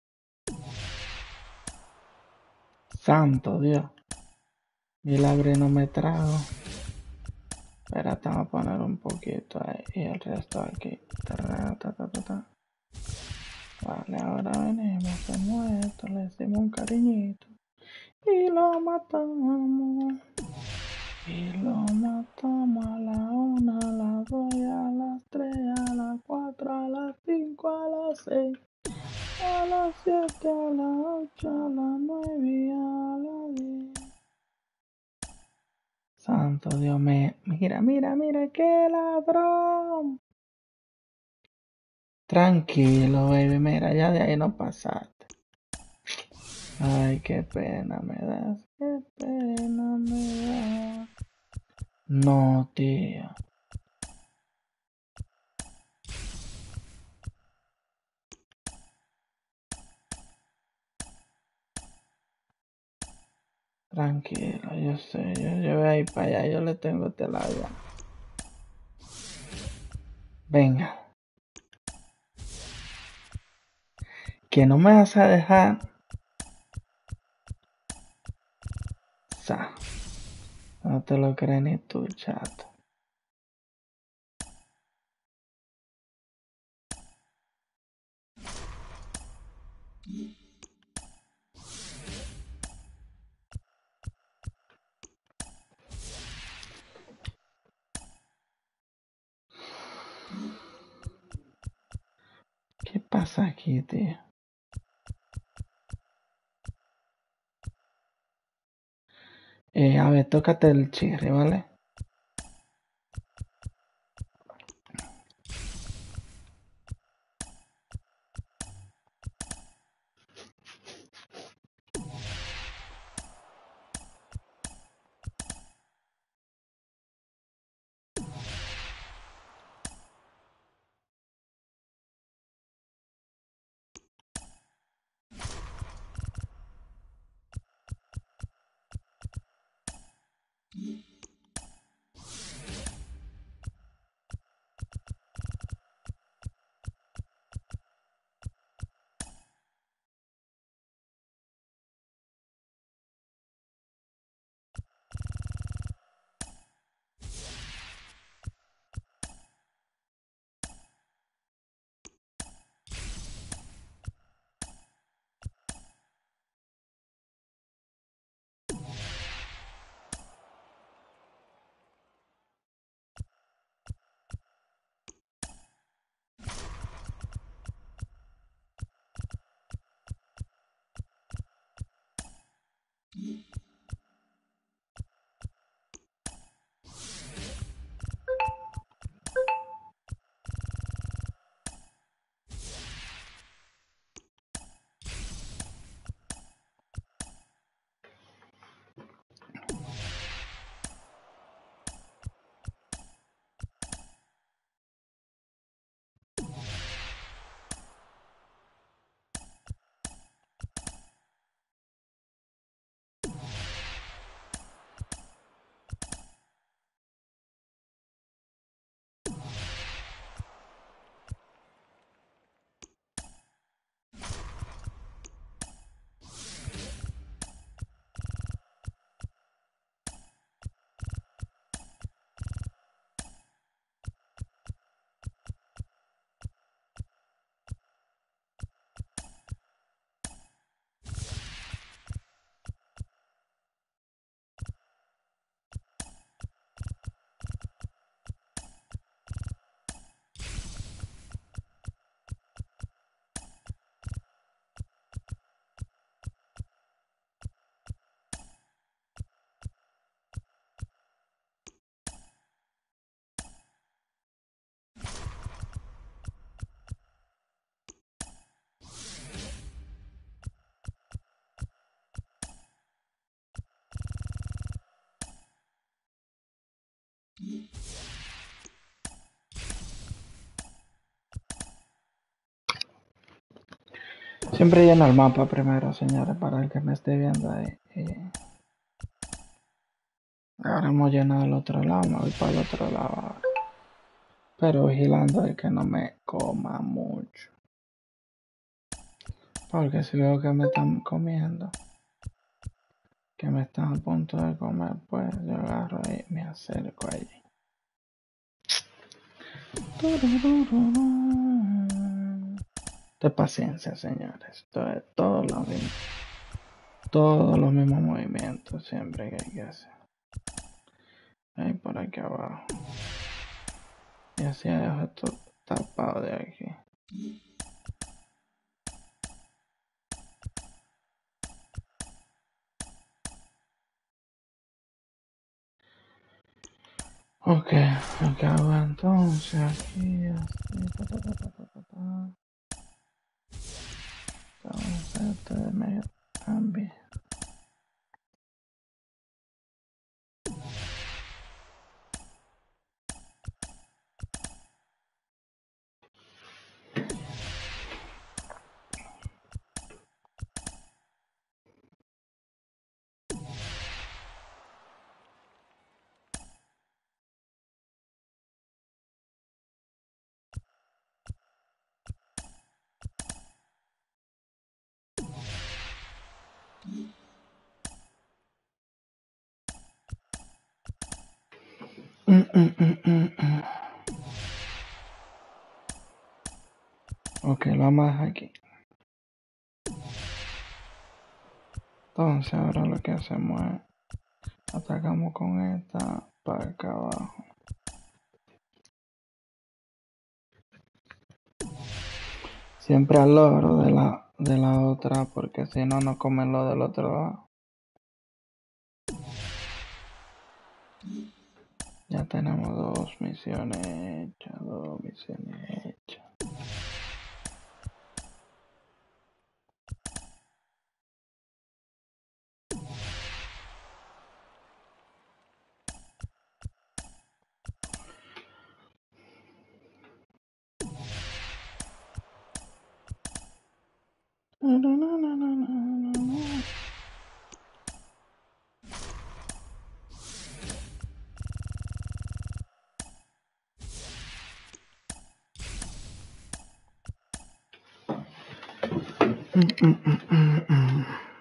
Santo Dios. Milagre no me trago. Espérate, vamos a poner un poquito ahí y el resto aquí. Ta, ta, ta, ta, ta. Vale, ahora venimos de muerto, le decimos un cariñito. Y lo matamos. Y lo matamos a la una, a las dos, a las tres, a las cuatro, a las cinco, a las seis, a las siete, a las ocho, a las nueve y a las diez. Santo Dios mío. Mira, mira, mira, qué ladrón. Tranquilo, baby, mira, ya de ahí no pasaste. Ay, qué pena me das, qué pena me das. No, tío. Tranquilo, yo sé, yo, yo voy a ir para allá, yo le tengo este lado ya. Venga. Que no me vas a dejar. Sa. No te lo crees ni tú, chato. ¿Qué pasa aquí, tío? Eh, a ver, tócate el chirri, ¿vale? Siempre lleno el mapa primero, señores, para el que me esté viendo ahí. Y ahora hemos llenado el otro lado, me voy para el otro lado ahora. Pero vigilando el que no me coma mucho. Porque si veo que me están comiendo, que me están a punto de comer, pues yo agarro y me acerco allí. De paciencia, señores. Esto es todo lo mismo. Todos los mismos movimientos siempre que hay que hacer. Ahí por aquí abajo. Y así dejo esto tapado de aquí. Ok, acabo entonces aquí así. Ta, ta, ta, ta, ta, ta, ta. Entonces esto de medio también. Mm, mm, mm, mm, mm. Ok, lo vamos a dejar aquí. Entonces ahora lo que hacemos es atacamos con esta para acá abajo. Siempre al loro de la, de la otra, porque si no, no comen lo del otro lado. Ya tenemos dos misiones hechas, dos misiones hechas. No, no, no, no, no, no, no. Mm, mm, mm, mm, mm.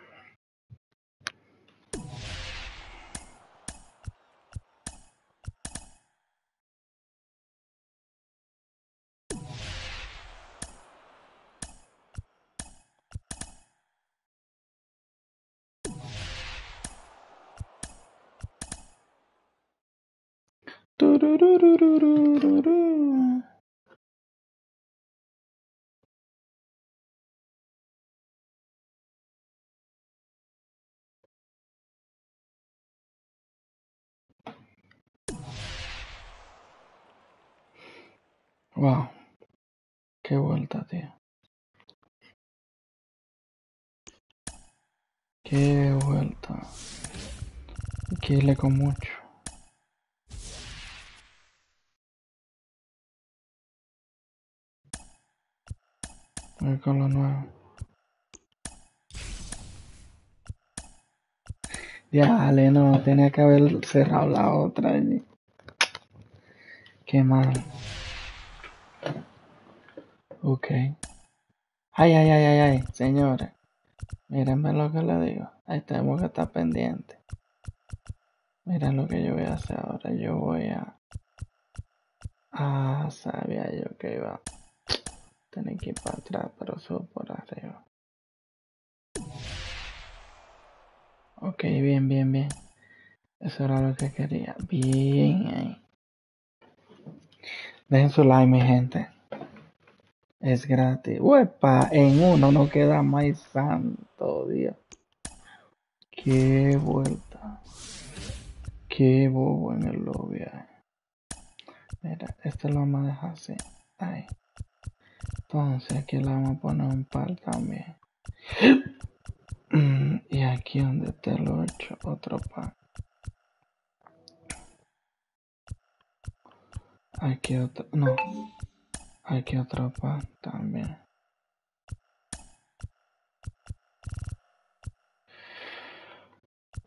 Tururururururu. Wow, qué vuelta, tío. Qué vuelta. Hay que irle con mucho. Voy con lo nuevo. Ya, dale, no, tenía que haber cerrado la otra allí. Qué mal. Ok. Ay, ay, ay, ay, ay, señores. Mírenme lo que le digo. Ahí tenemos que estar pendiente. Miren lo que yo voy a hacer ahora. Yo voy a... Ah, sabía yo que iba a tener que ir para atrás, pero subo por arriba. Ok, bien, bien, bien. Eso era lo que quería. Bien ahí. Dejen su like, mi gente. Es gratis. ¡Uepa! En uno no queda más, santo Dios. Qué vuelta. Qué bobo en el lobby. Ay. Mira, este lo vamos a dejar así. Ahí. Entonces aquí le vamos a poner un par también. Y aquí donde te lo he hecho, otro par. Aquí otro, no. Aquí otro par también.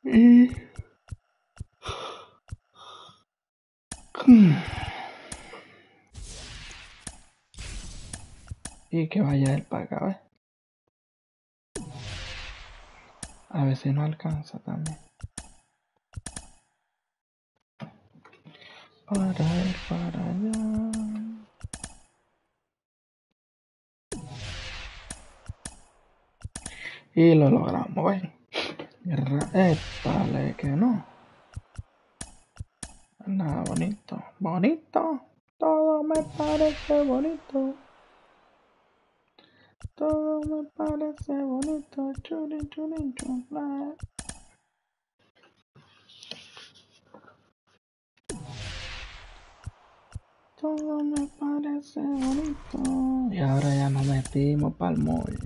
Y... y que vaya él para acá, ¿ves? A ver si no alcanza también. Para ir para allá. Y lo logramos, ¿ves? Épale, que no. Nada bonito. Bonito. Todo me parece bonito. Todo me parece bonito. Churin, churin, chula. Todo me parece bonito. Y ahora ya nos metimos para el mollo.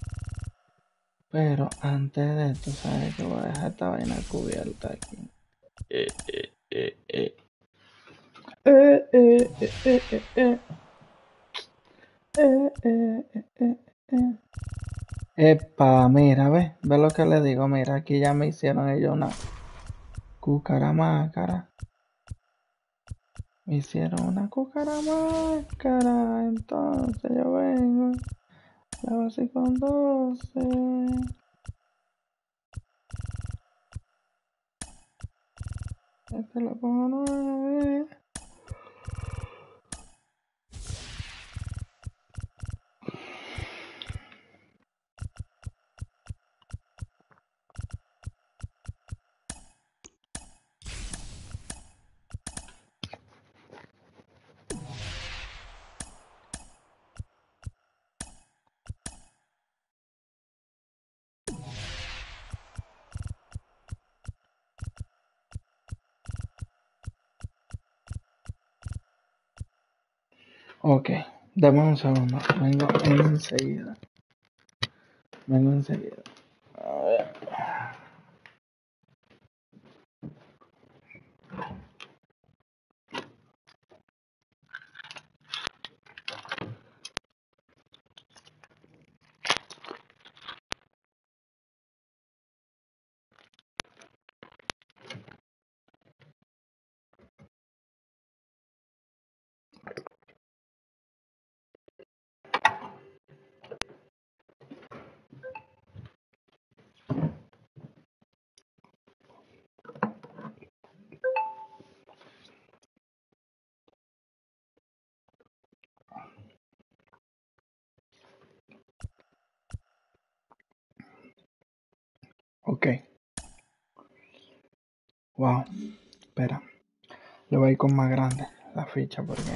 Pero antes de esto, ¿sabes que voy a dejar esta vaina cubierta aquí? Eh, eh, eh, eh. Eh, eh, eh, eh, eh, eh. Eh, eh, eh, eh, eh. Epa, mira, ve, ve lo que le digo, mira, aquí ya me hicieron ellos una cucaramácara. Me hicieron una cucaramácara, entonces yo vengo, la hago así con doce. Este lo pongo nueve. Ok, dame un segundo, vengo enseguida. Vengo enseguida. A ver. Ok. Wow. Espera. Le voy a ir con más grande la ficha porque...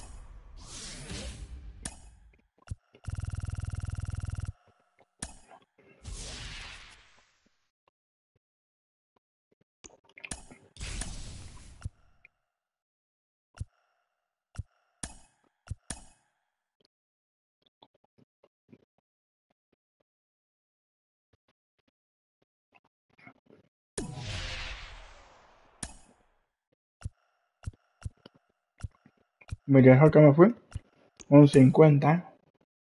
Me dijo que me fui con cincuenta.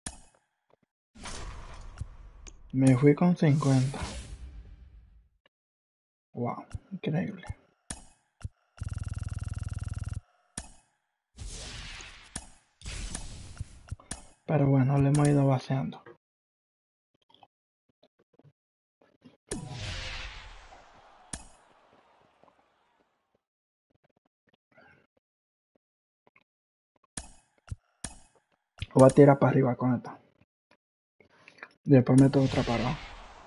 Me fui con cincuenta. Wow, increíble. Pero bueno, le hemos ido vaciando. Voy a tirar para arriba con esta. Después meto otra para abajo.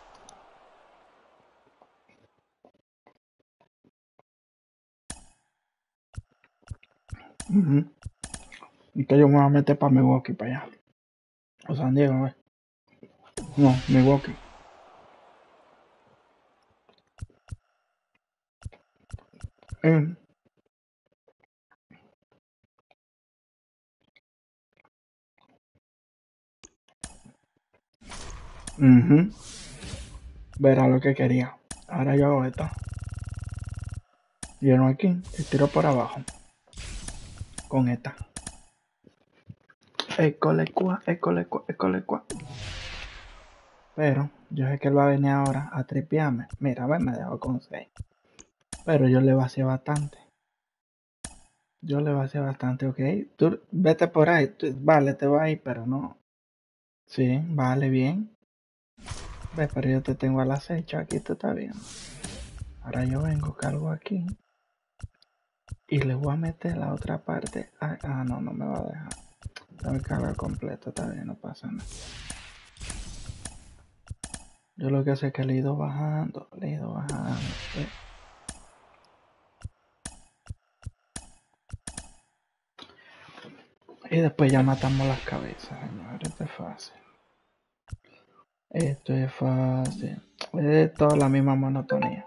Uh-huh. Entonces yo me voy a meter para Milwaukee, para allá. O San Diego, ¿ves? No, Milwaukee. Eh. Uh-huh. Verá lo que quería. Ahora yo hago esto. Lleno aquí y tiro por abajo. Con esta. École cuá, école cuá, école cuá. Pero Yo sé que él va a venir ahora a tripearme. Mira, a ver, me dejó con seis. Pero yo le vacié bastante. Yo le vacié bastante, ok. Tú vete por ahí. Tú, vale, te va ahí, pero no. Sí, vale, bien. Ve, pero yo te tengo al acecho. Aquí tú estás viendo. Ahora yo vengo, cargo aquí. Y le voy a meter la otra parte. Ah, ah no, no me va a dejar. Tengo que cargar completo. Está bien, no pasa nada. Yo lo que sé es que le he ido bajando. Le he ido bajando. ¿Ve? Y después ya matamos las cabezas, señores. Esto es fácil. Esto es fácil. Es toda la misma monotonía.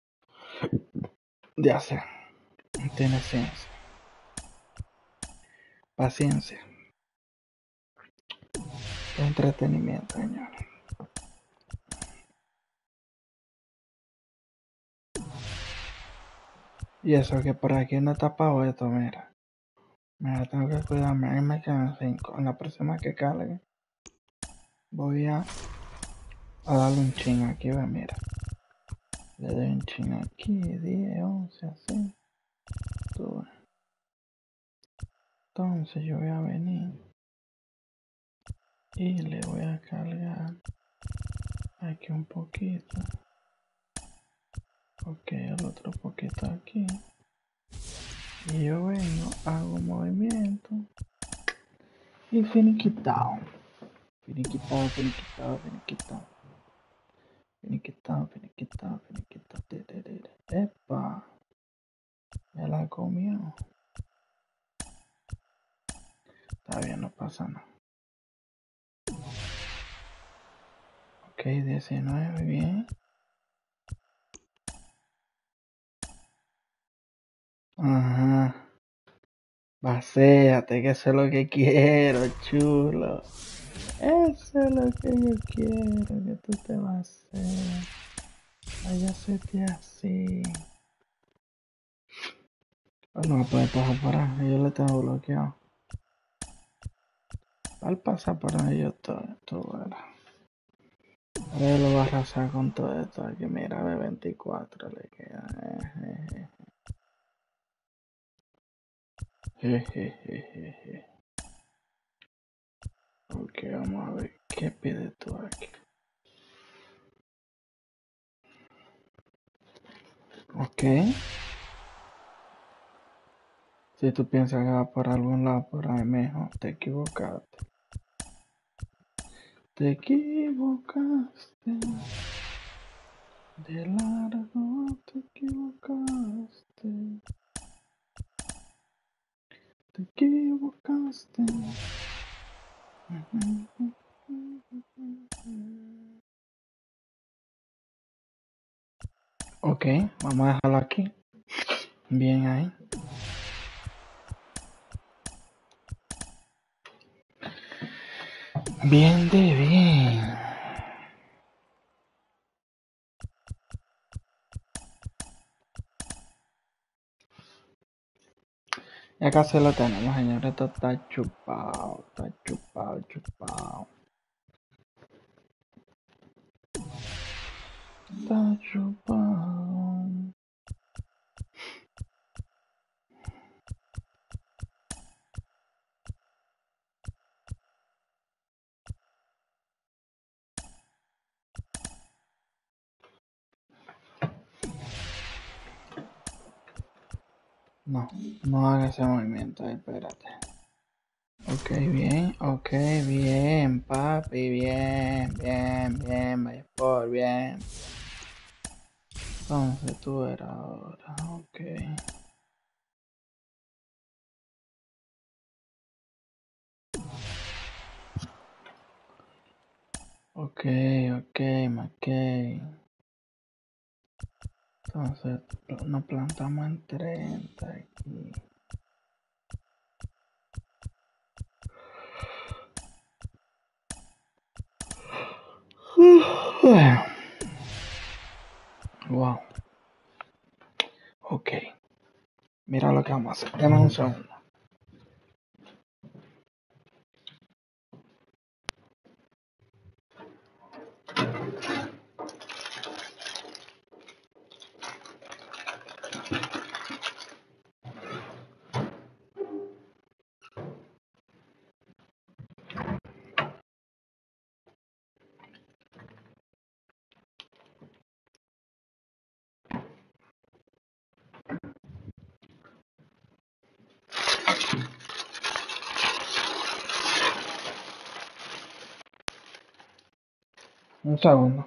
Ya sé. Tiene ciencia. Paciencia. Entretenimiento, señores. Y eso que por aquí no he tapado esto, mira. Mira, tengo que cuidarme. Ahí me quedan cinco. En la próxima que cargue, voy a, a darle un ching aquí, ve, mira. Le doy un ching aquí, diez, once, así. Todo. Entonces yo voy a venir y le voy a cargar aquí un poquito. Ok, el otro poquito aquí. Y yo vengo, hago un movimiento. Y finiquitado. Finiquitado, finiquitado, finiquitado. Finiquitado, finiquitado, finiquitado. Epa. Me la comió. Está bien, no pasa nada. Ok, diecinueve, bien. Ajá. Vacéate, que eso es lo que quiero, chulo. Eso es lo que yo quiero, que tú te vacíes. Vaya, sete así. No va a poder pasar por ahí, yo le tengo bloqueado. Al pasar por ahí yo todo, todo era. Ahora yo lo voy a arrasar con todo esto aquí, mira, de veinticuatro le queda. Eh, eh, eh, eh, eh. Ok, vamos a ver qué pide tú aquí. Ok. Si tú piensas que va por algún lado por ahí mejor, te equivocaste. Te equivocaste. De largo te equivocaste. Te equivocaste. Ok, vamos a dejarlo aquí. Bien ahí. Bien de bien. Y acá se lo tenemos, señores. Esto está chupado. Está chupado, chupado. Está chupado. No, no haga ese movimiento, espérate. Ok, bien, ok, bien, papi, bien, bien, bien, vaya por bien. Entonces tú eras ahora, ok. Ok, ok, McKay. Entonces nos plantamos en treinta aquí. Wow. Ok. Mira lo que vamos a hacer. Dame un segundo. Un segundo.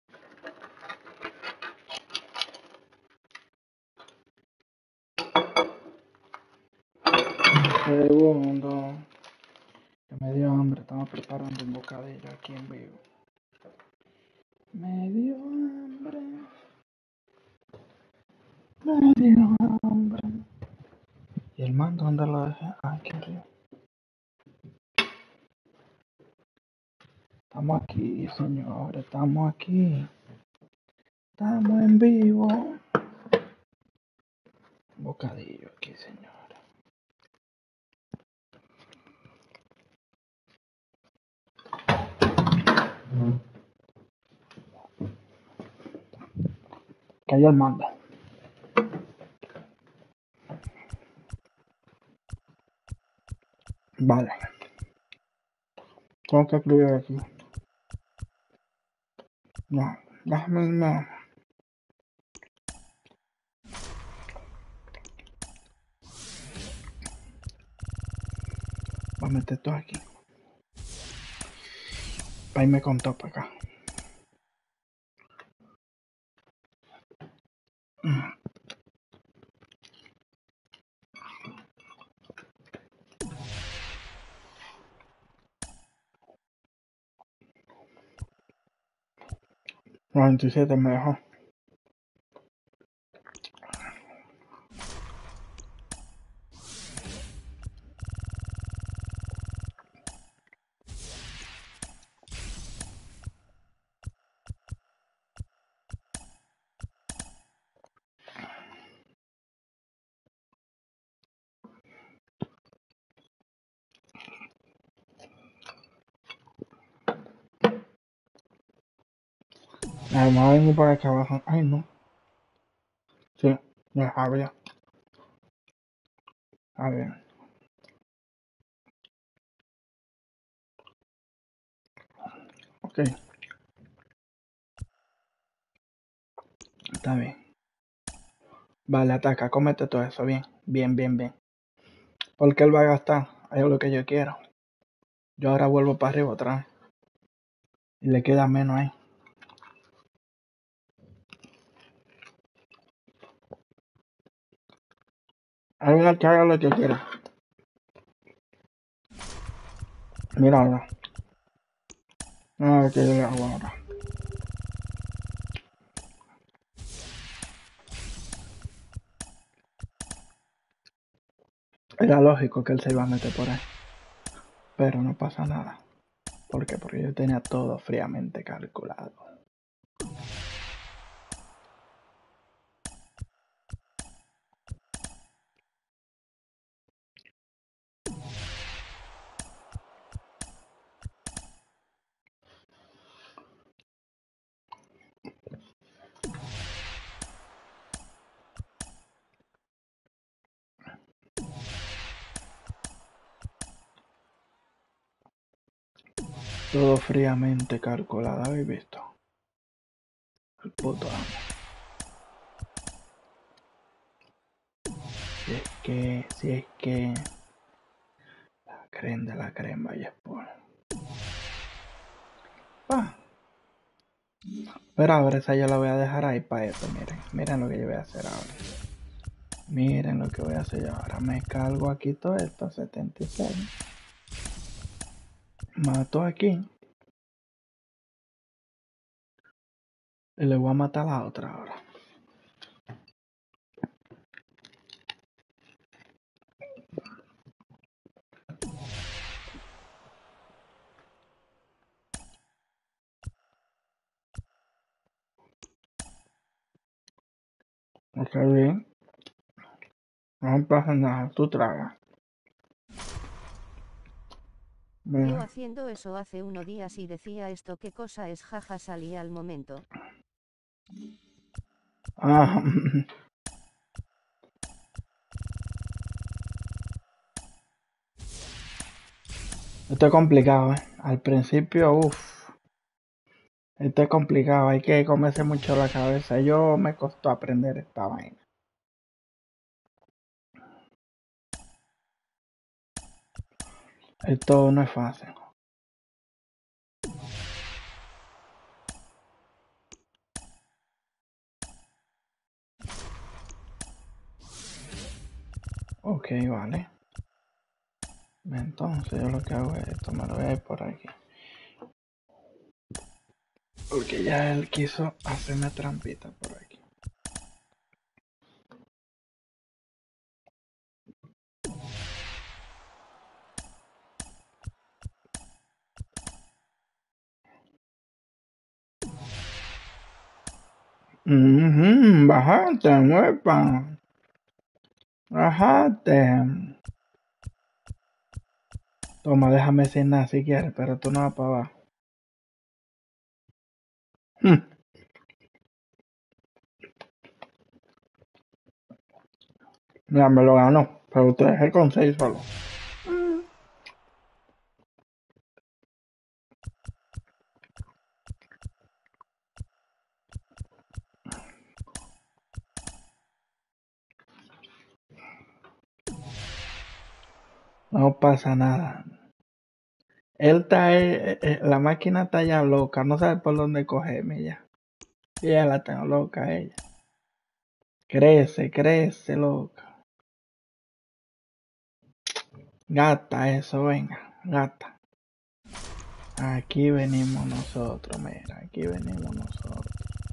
Segundo. Que me dio hambre. Estamos preparando un bocadillo aquí en vivo. Me dio hambre. Me dio hambre. ¿Y el mando dónde lo dejé? Ay, qué río. Estamos aquí, señores. Estamos aquí. Estamos en vivo. Bocadillo aquí, señores. Cayó el mando. Vale. Tengo que escribir aquí. No, déjame no. Voy a meter todo aquí. Ahí me contó para acá. noventa y siete me dejó. A ver, vamos a venir por acá abajo. Ay, no. Sí, ya había. A ver. Ok. Está bien. Vale, ataca, cómete todo eso. Bien, bien, bien, bien. Porque él va a gastar. Es lo que yo quiero. Yo ahora vuelvo para arriba otra vez. Y le queda menos ahí. Hay una que haga lo que quiera. Mira ahora. A ver qué yo le hago ahora. Era lógico que él se iba a meter por ahí. Pero no pasa nada. ¿Por qué? Porque yo tenía todo fríamente calculado. Todo fríamente calculado, ¿habéis visto? El puto amo. Si es que, si es que... La crema de la crema, vaya por. Ah. Pero ahora esa yo la voy a dejar ahí para esto, miren. Miren lo que yo voy a hacer ahora. Miren lo que voy a hacer yo ahora. Me cargo aquí todo esto, setenta y seis. Mato aquí. Y le voy a matar a la otra ahora. Ok, bien. No pasa nada, tú tragas. Yo haciendo eso hace unos días y decía esto qué cosa es, jaja, salía al momento. Ah. Esto es complicado, ¿eh? Al principio, uff. Esto es complicado, hay que comerse mucho la cabeza. Yo me costó aprender esta vaina. Esto no es fácil. Ok, vale. Entonces yo lo que hago es esto, me lo voy a ir por aquí. Porque ya él quiso hacerme trampita por aquí. Mhm, bajate, muepa. Bajate. Toma, déjame cenar si quieres, pero tú no vas para abajo. Hmm. Mira, me lo ganó, pero usted dejé con seis solo. No pasa nada. Él está, eh, eh, la máquina está ya loca, no sabe por dónde cogerme ya. Y ya la tengo loca ella. Crece, crece, loca. Gata eso, venga, gata. Aquí venimos nosotros, mira, aquí venimos nosotros.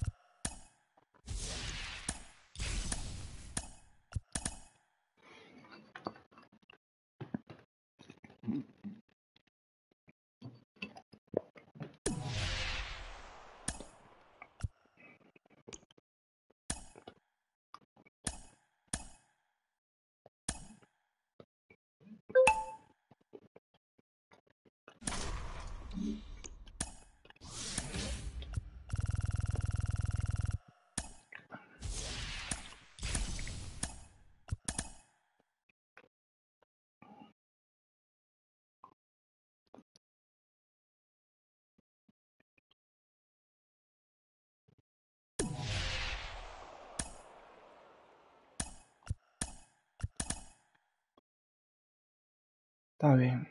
Está bien.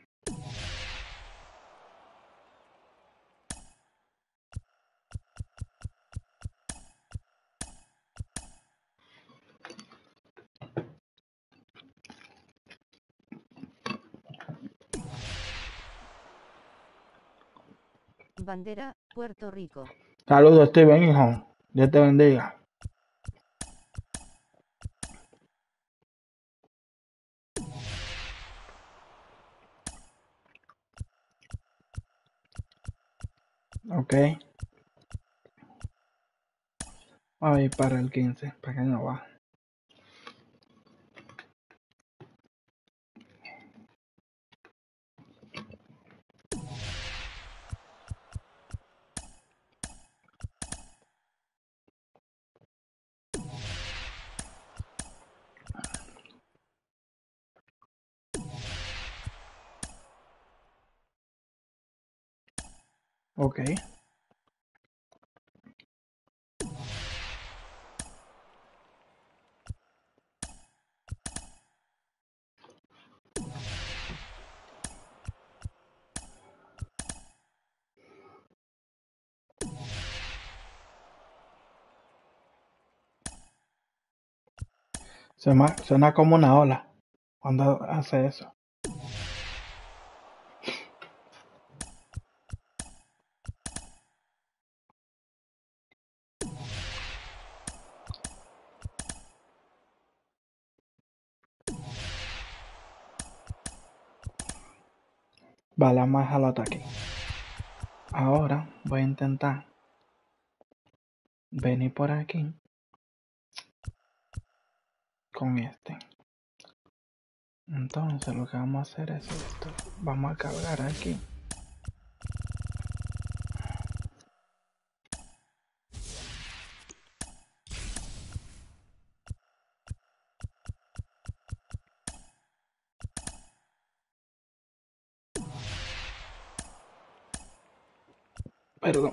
Bandera, Puerto Rico. Saludos, Steven, hijo. Dios te bendiga. Ok. Voy a ir para el quince, para que no va. Ok. Suena, suena como una ola cuando hace eso. Vale, vamos a dejarlo hasta aquí. Ahora voy a intentar venir por aquí con este. Entonces lo que vamos a hacer es esto. Vamos a cargar aquí. Perdón.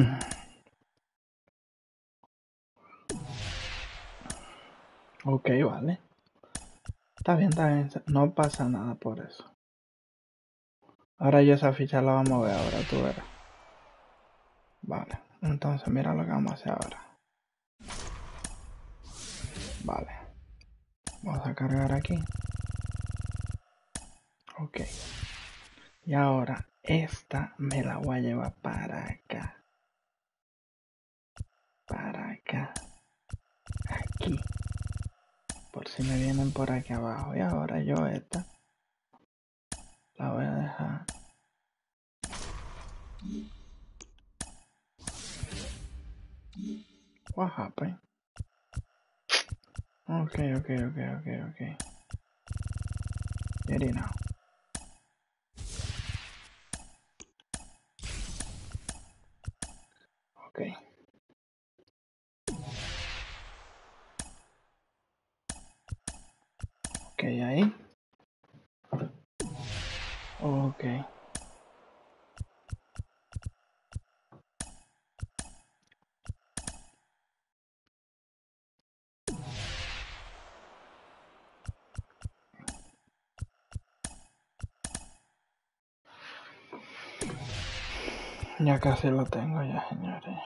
Ok, vale. Está bien, está bien. No pasa nada por eso. Ahora ya esa ficha la vamos a ver ahora, tú verás. Vale. Entonces mira lo que vamos a hacer ahora. Vale. Vamos a cargar aquí. Ok. Y ahora esta me la voy a llevar para acá. Para acá. Aquí. Por si me vienen por aquí abajo. Y ahora yo esta la voy a dejar. What happened? Ok, ok, ok, ok, ok. Get it now. Ok. Ok, ahí. Ok. Ya casi lo tengo ya, señores.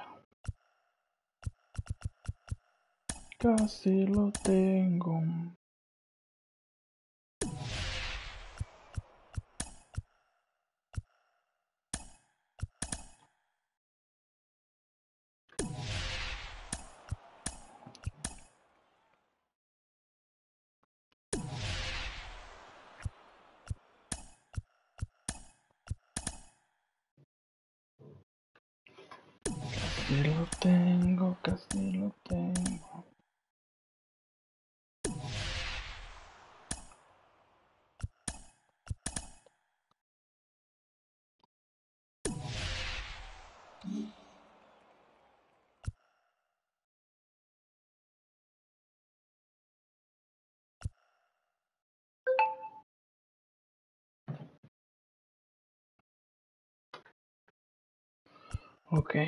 Casi lo tengo. Casi lo tengo, casi lo tengo. Ok.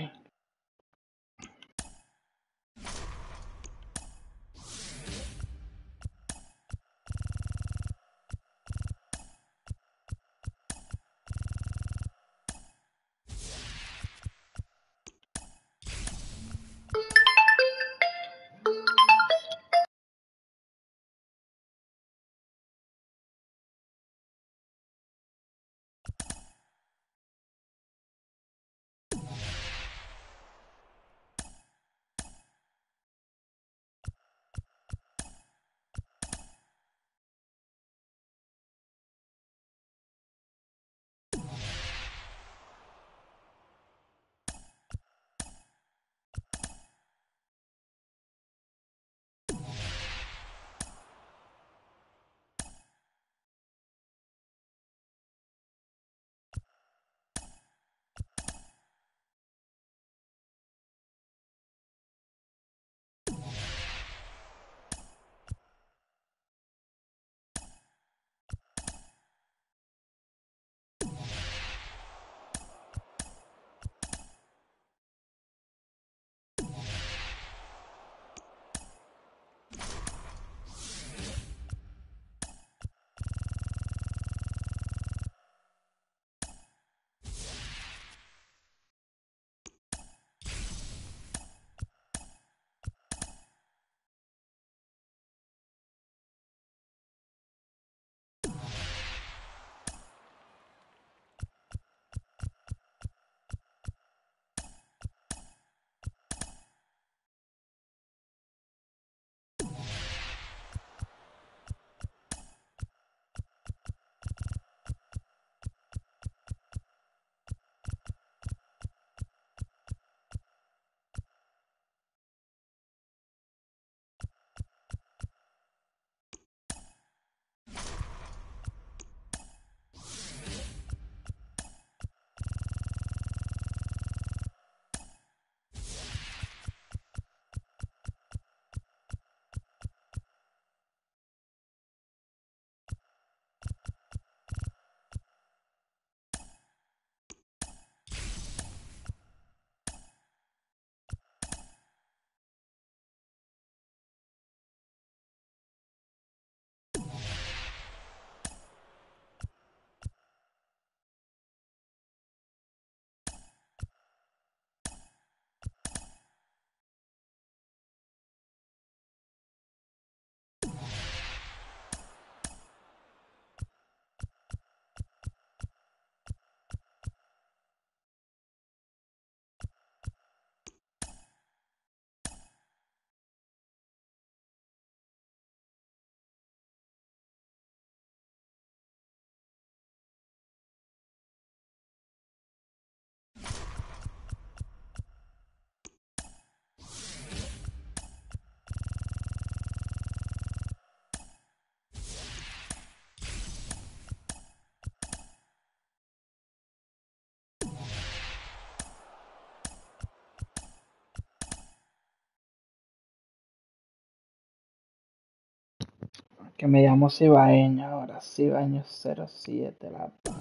Que me llamo Cibaeño ahora. Cibaeño cero siete, la padre.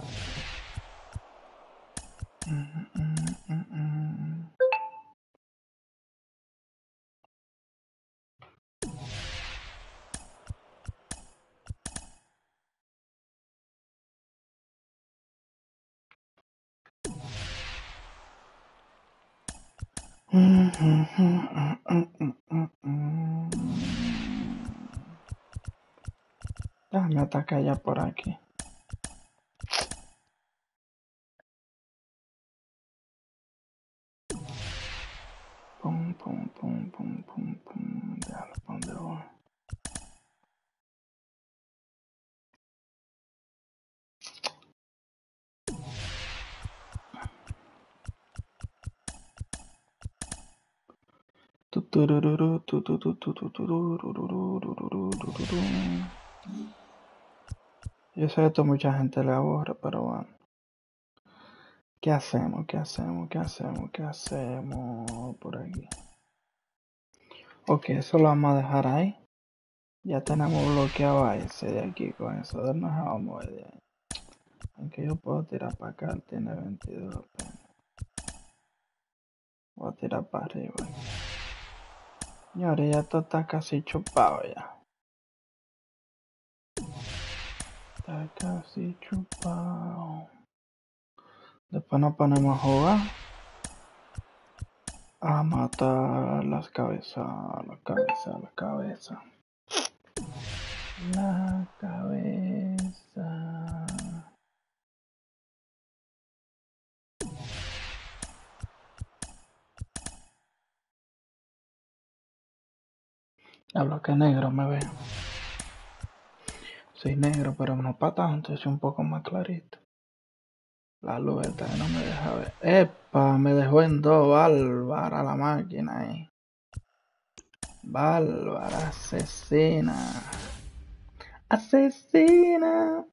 Mm, mm, mm, mm. Mm, mm, mm, mm, mm, mm, mm. Déjame atacar ya por aquí. Pum, pum, pum, pum, pum, pum. Déjalo pa' donde voy. Tuturururu, tututututurururururururururururu. Yo sé que esto a mucha gente le aburre, pero bueno. ¿Qué hacemos? ¿Qué hacemos? ¿Qué hacemos? ¿Qué hacemos por aquí? Ok, eso lo vamos a dejar ahí. Ya tenemos bloqueado a ese de aquí con eso. No nos vamos a mover de ahí. Aunque yo puedo tirar para acá, él tiene veintidós apenas. Voy a tirar para arriba. Señores, ya esto está casi chupado ya. Está casi chupado. Después nos ponemos a jugar. A matar las cabezas, la cabeza, la cabeza. La cabeza. Hablo que negro me veo. Soy negro, pero no para tanto, soy un poco más clarito. La luz esta no me deja ver. ¡Epa! Me dejó en dos, bárbara la máquina ahí. Bárbara, asesina. Asesina.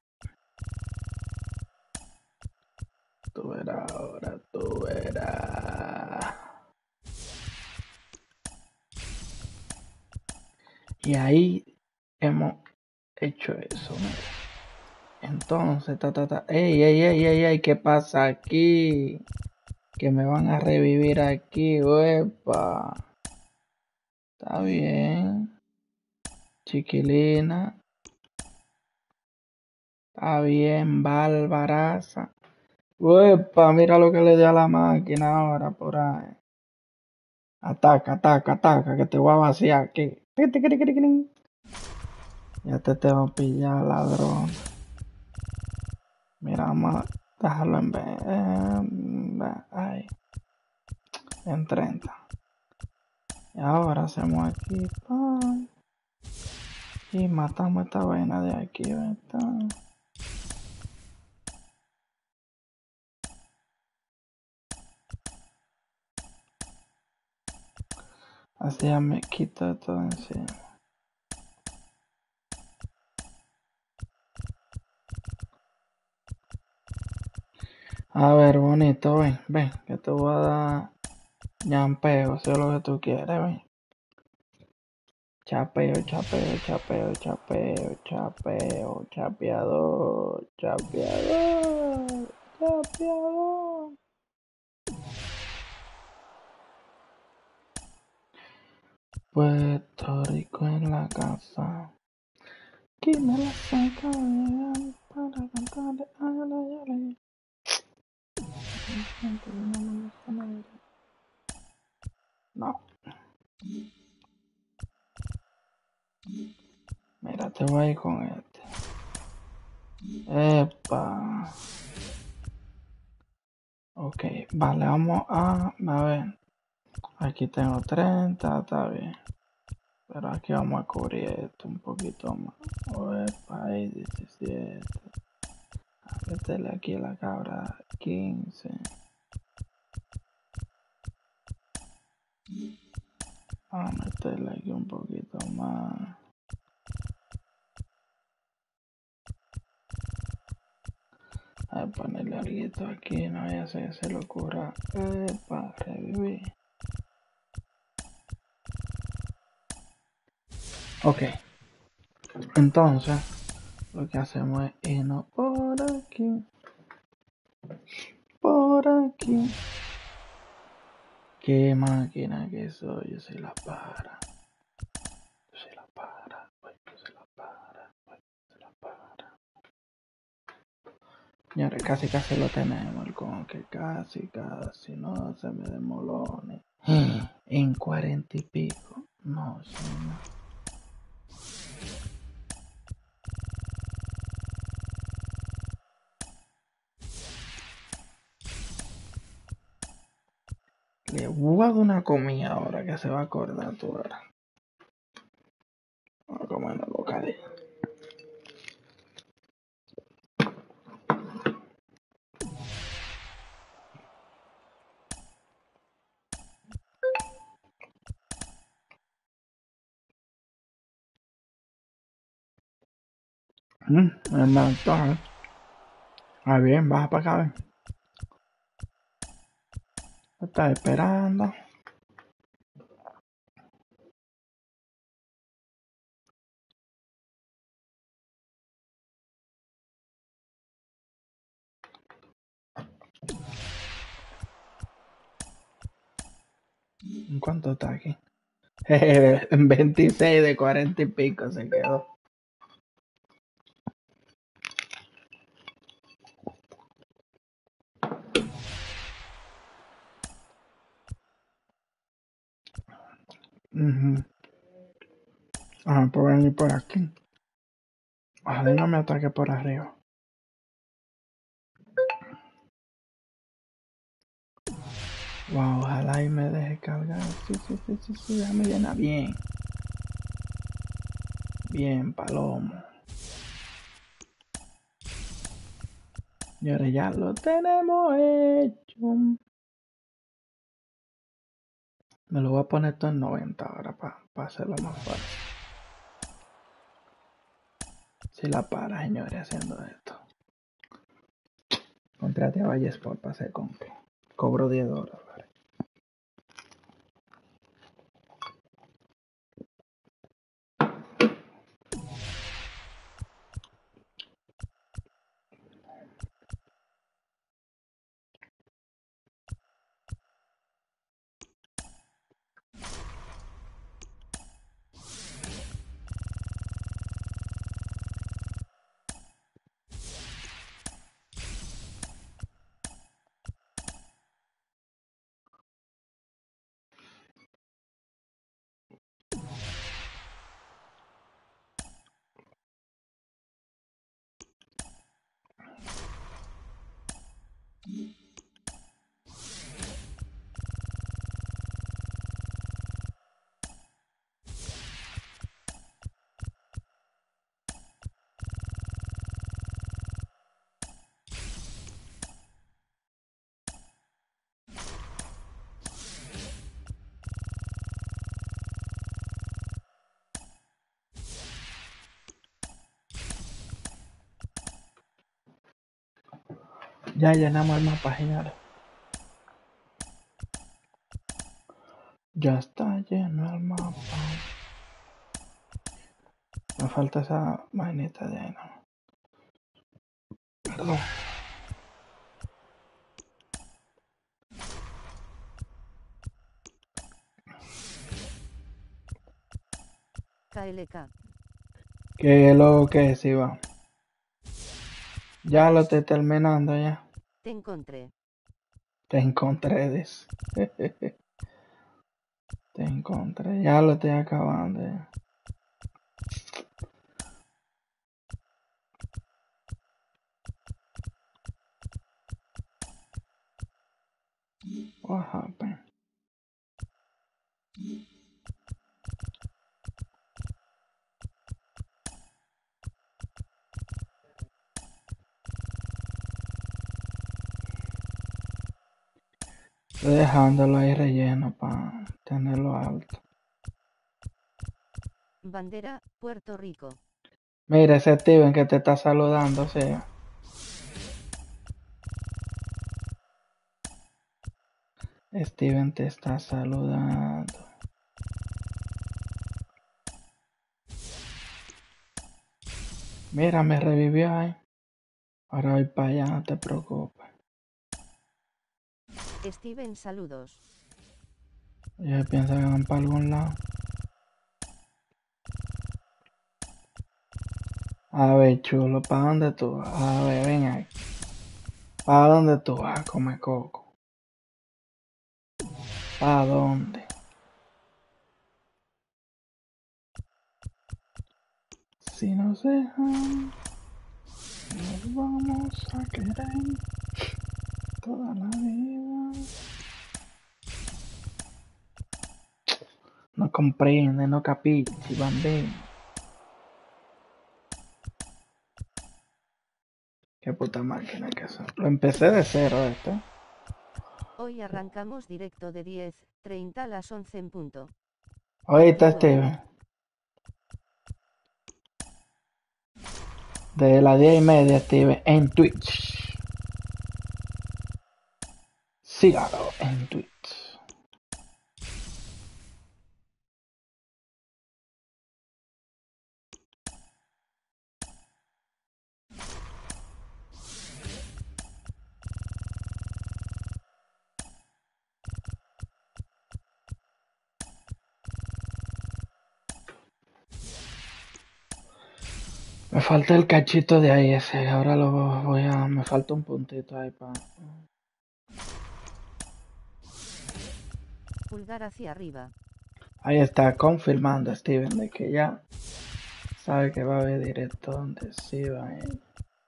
Tú verás ahora, tú verás. Y ahí hemos hecho eso, mira. Entonces, ta, ta, ta. ¡Ey, ey, ey, ey, ey! ¿Qué pasa aquí? Que me van a revivir aquí, uepa. Está bien. Chiquilina. Está bien, barbaraza. Uepa, mira lo que le dio a la máquina ahora por ahí. Ataca, ataca, ataca, que te voy a vaciar aquí. Ya te tengo pillado, ladrón. Mira, vamos a dejarlo en B. Ahí. En treinta. Y ahora hacemos aquí. Pam. Y matamos esta vaina de aquí, ¿verdad? Así ya me quito todo encima. A ver, bonito, ven, ven, que te voy a dar ñampeo, sé lo que tú quieres, ven. Chapeo, chapeo, chapeo, chapeo, chapeo, chapeador, chapeador, chapeador. Puerto Rico en la casa. Que me la saca para cantarle a la yale. No. Mira, te voy a ir con este. Epa. Ok, vale, vamos a, a ver. Aquí tengo treinta, está bien. Pero aquí vamos a cubrir esto un poquito más. Epa, ahí diecisiete. A meterle aquí la cabra quince. Vamos a meterle aquí un poquito más. A ponerle algo aquí, no vaya a ser que se le ocurra. Epa, revivir. Ok. Entonces, lo que hacemos es irnos por aquí. Por aquí. Qué máquina que soy, yo soy la para. Yo soy la para. Yo soy la para. Yo soy la para. Señores, casi casi lo tenemos, el con que casi casi no se me demolone. En cuarenta y pico. No, señor. Le voy a dar una comida ahora que se va a acordar tú ahora. Vamos a comer una bocadilla. Mm, me mató, ¿eh? Ah, bien, baja para acá, ven. Me está esperando. ¿En cuánto está aquí? En veintiséis de cuarenta y pico se quedó. Uh-huh. Ah, pues venir por aquí. Ojalá no me ataque por arriba. Wow, ojalá y me deje cargar. Sí, sí, sí, sí, sí, ya me llena bien. Bien, palomo. Y ahora ya lo tenemos hecho. Me lo voy a poner todo en noventa ahora para pa hacerlo más fácil. Si la para, señores, haciendo esto. Contrate a Valle Sport para hacer compra. Cobro diez dólares. Ya llenamos el mapa, señores. Ya está lleno el mapa. Me falta esa vainita de ahí, ¿no? Perdón. K L K. ¿Qué es lo que es, Iván? Ya lo estoy terminando ya. Te encontré. Te encontré, dice. Te encontré. Ya lo estoy acabando ya. What happened? Estoy dejándolo ahí relleno para tenerlo alto. Bandera, Puerto Rico. Mira ese Steven que te está saludando, sí. Steven te está saludando. Mira, me revivió ahí. Ahora voy para allá, no te preocupes. Steven, saludos. Yo pienso que van para algún lado. A ver, chulo, ¿para dónde tú vas? A ver, ven aquí. ¿Para dónde tú vas a comer coco? ¿Para dónde? Si nos dejan, nos vamos a querer toda la vida. No comprende, no capichi, bambino. Qué puta máquina que son. Lo empecé de cero esto. Hoy arrancamos directo de diez treinta a las once en punto. Ahorita, Continúen. Steven. De las diez y media, Steven, en Twitch. Sígalo en Twitch. Me falta el cachito de ahí ese. Ahora lo voy a... Me falta un puntito ahí para... Pulgar hacia arriba. Ahí está, confirmando Steven de que ya sabe que va a haber directo donde sí va a ir.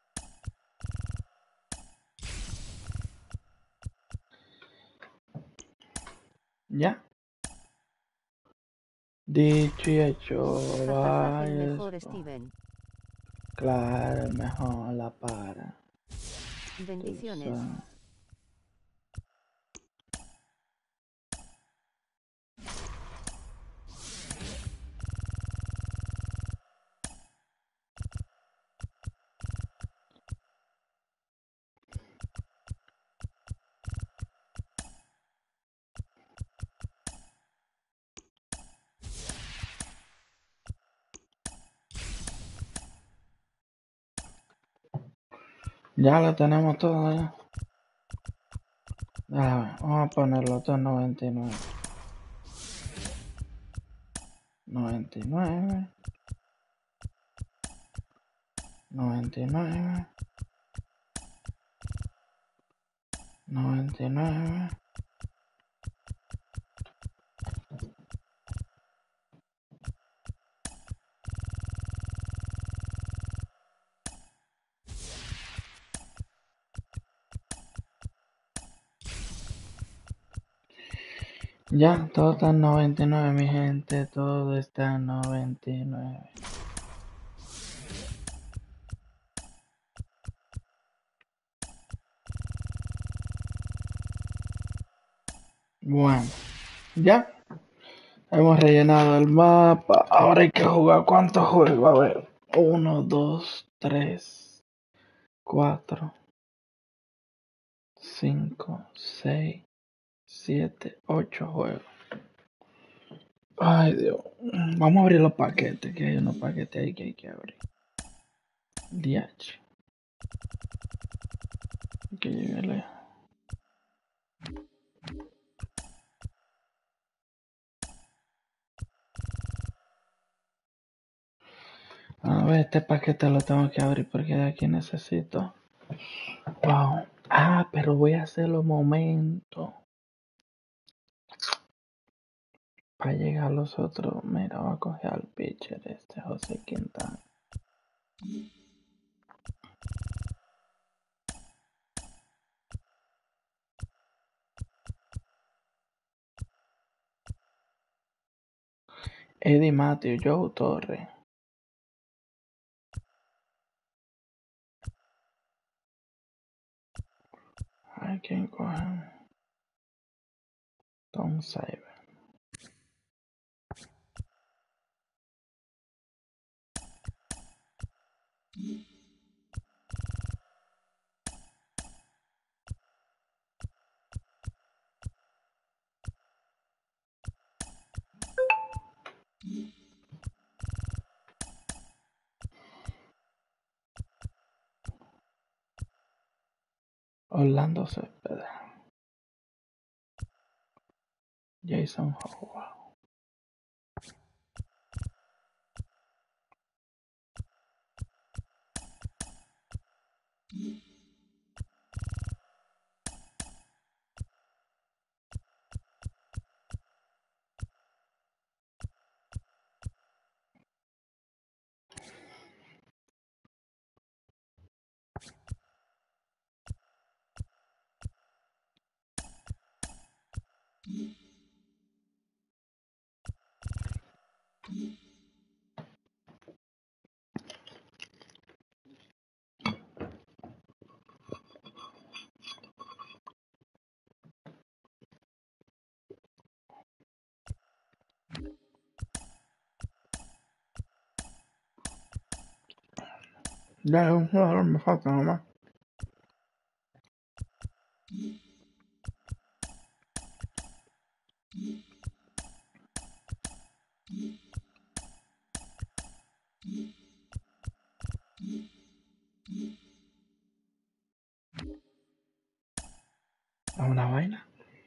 Ya. Dicho y hecho, Jajaja, el vaya. mejor Steven. Claro, el mejor la para. Bendiciones. Entonces, ya lo tenemos todo ya. A ver, vamos a ponerlo todo en noventa y nueve. noventa y nueve. noventa y nueve. noventa y nueve. Ya, todo está en noventa y nueve, mi gente. Todo está en noventa y nueve. Bueno, ya. Hemos rellenado el mapa. Ahora hay que jugar. ¿Cuántos juegos? A ver. Uno, dos, tres, cuatro, cinco, seis, siete, ocho juegos. Ay, Dios. Vamos a abrir los paquetes, que hay unos paquetes ahí que hay que abrir. D H. Que llegue lejos. A ver, este paquete lo tengo que abrir porque de aquí necesito. Wow. Ah, pero voy a hacerlo momento. Para llegar a los otros. Mira, voy a coger al pitcher este, José Quintana. Eddie Matthew, Joe Torre. Hay quien coge. Tom Cyber. Orlando Cepeda. Jason Howard. Ya, un jugador me falta nomás. ¿A una vaina?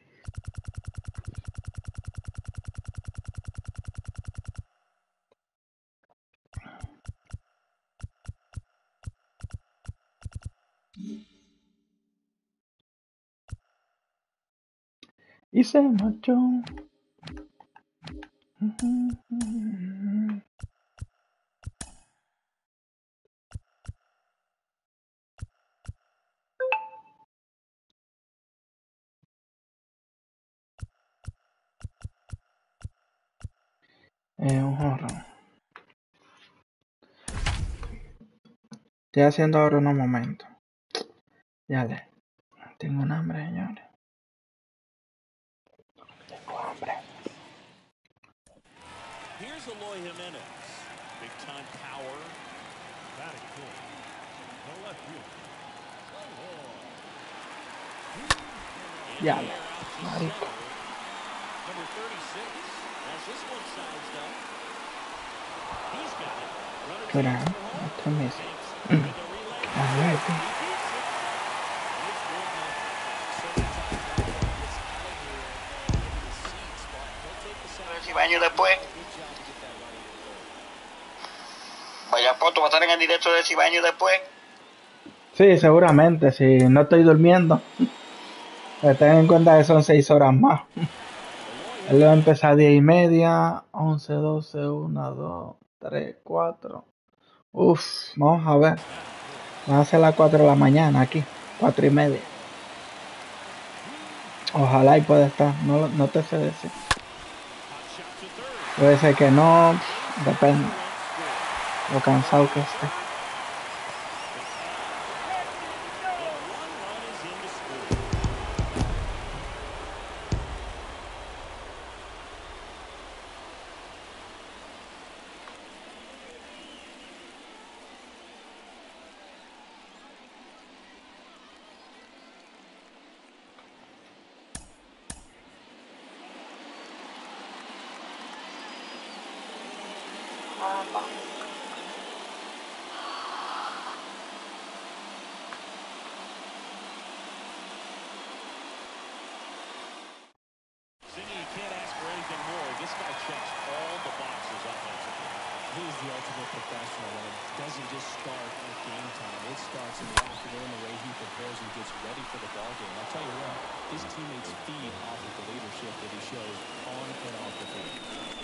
Y se marchó. Es un horror. Estoy haciendo ahora unos momentos. Ya le. Tengo un hambre, señores. Tengo hambre. Here's Eloy Jimenez. Big time power. Batting good. No left field. Ya le. Marico. Number thirty-six. As this one sized up. He's got it. Runner ¿Qué hora? Esto es mis. A ver, tío. Si baño después. Vaya foto, va a estar en el directo de si baño después. Sí, seguramente, si no estoy durmiendo. Ten en cuenta que son seis horas más. Él va a empezar a diez y media, once, doce, una, dos, tres, cuatro. Uf, vamos a ver. Van a ser las cuatro de la mañana aquí, cuatro y media. Ojalá y pueda estar, no, no te sé decir. Puede ser que no, depende. Lo cansado que esté. He's the ultimate professional, and it doesn't just start at game time. It starts in the afternoon, the way he prepares and gets ready for the ball game. I'll tell you what, his teammates feed off of the leadership that he shows on and off the field.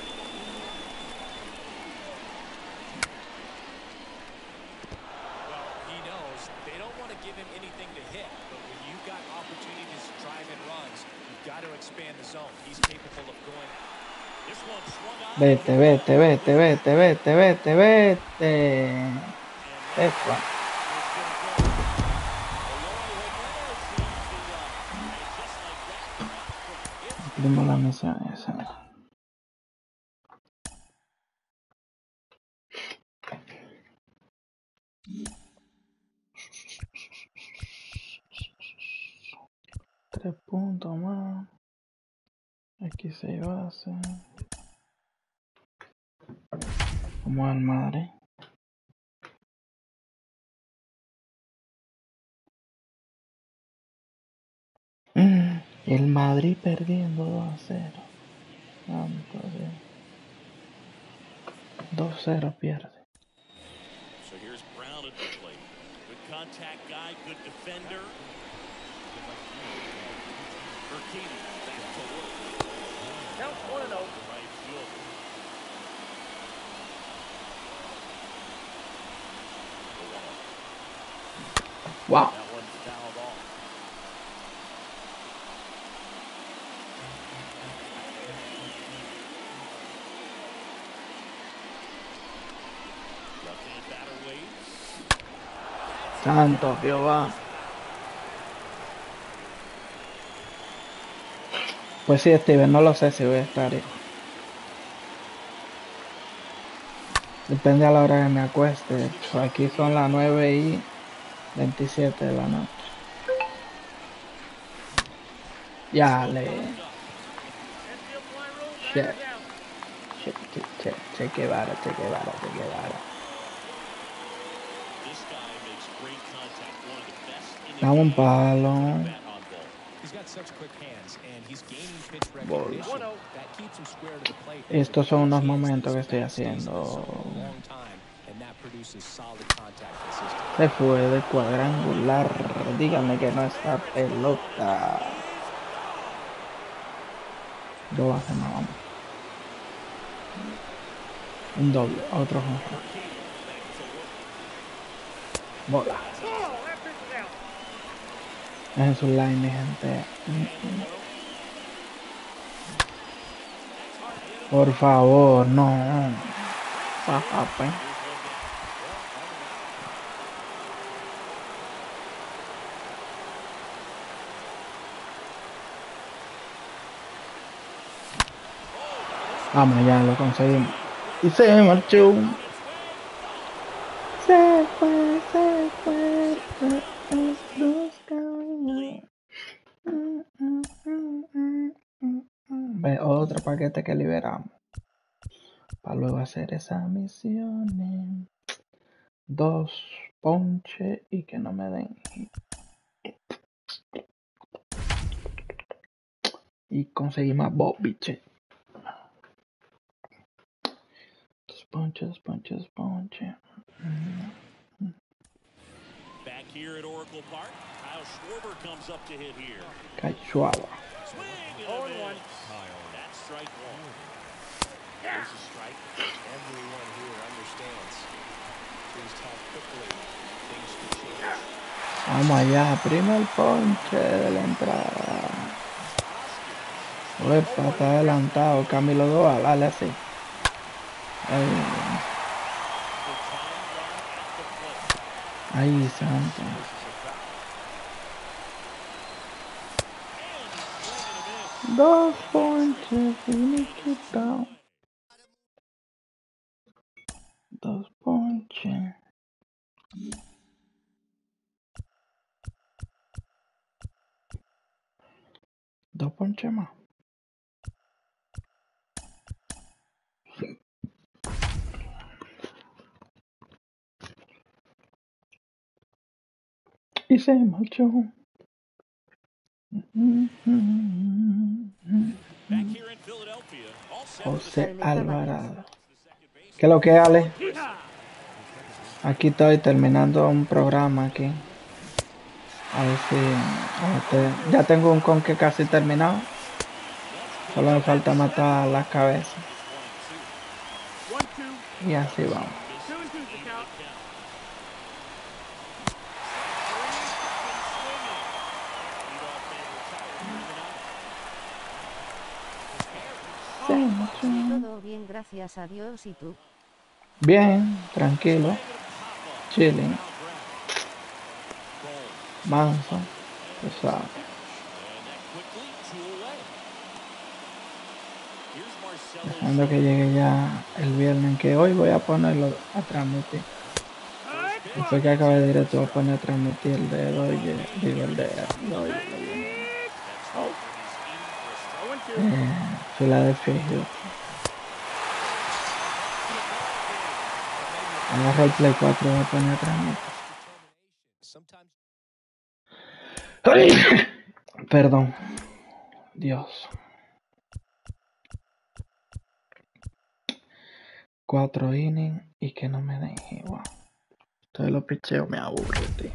Well, he knows they don't want to give him anything to hit, but when you've got opportunities to drive in runs, you've got to expand the zone. He's capable of going. Vete, vete, vete, vete, vete, vete, vete. Esto. Cumplimos la misión esa. Tres puntos más. Aquí se va a hacer. Como al madre. Mm, el Madrid perdiendo dos a cero. Santo Dios. dos a cero pierde. So here's Brown at the plate. Good contact guy, good defender. Urquidy back to work. Count one and oh. Right field. Wow. That one fouled off. Left-hand batter waits. Santo Jehová. Pues sí, Steven, no lo sé si voy a estar ahí. Depende a la hora que me acueste. Aquí son las nueve y veintisiete de la noche. Ya le... Che, che, che, che, che Guevara, che Guevara, che Guevara. This guy makes great contact. One of the best in the Da un game. palo. Bat on ball. He's got such quick hands, and he's gaining pitch Bola. recognition. That keeps him square to the plate. Estos son unos There's a momentos que chance estoy this bat stays in the haciendo. zone a long time, and that produces solid contact consistently. Se fue de cuadrangular. Díganme que no está pelota. Dos hace más, vamos. Un doble, otro jonrón. Bola. En su line, mi gente. Por favor, no. Papá, pues. Vamos, ya lo conseguimos. Y se marchó. Se fue, se fue. Ve otro paquete que liberamos. Para luego hacer esas misiones. Dos ponche y que no me den. Y conseguí más bobiche. Dos ponches, dos ponches, dos ponches. Back here at Oracle Park, Kyle Schwarber comes up to hit here. Cachuala. Swing and a miss. That's strike one. There's a strike. Everyone here understands just how quickly things can change. Vamos allá, primer ponche de la entrada. Uepa, está adelantado Camilo Doval, dale así. Ay, ay, santo. Dos ponches y me quitado. Dos ponches. Dos ponches más. Y se marchó. Back here in Philadelphia, all set for the José second Alvarado. ¿Qué es lo que, Ale? Aquí estoy terminando un programa aquí. A ver si... Este, ya tengo un conque casi terminado. Solo me falta matar las cabezas. Y así vamos. Todo bien, gracias a Dios. ¿Y tú? Bien, tranquilo. Chilling. Manso. Tú sabes. Dejando que llegue ya el viernes, que hoy voy a ponerlo a transmitir. Después que acabe de directo voy a poner a transmitir el de Dodgers, digo el de Dodgers, eh, Philadelphia y Houston. Agarro el Play cuatro y voy a poner a transmitir. Perdón. Dios. Cuatro innings y que no me den igual. Entonces los picheos me aburren, tío.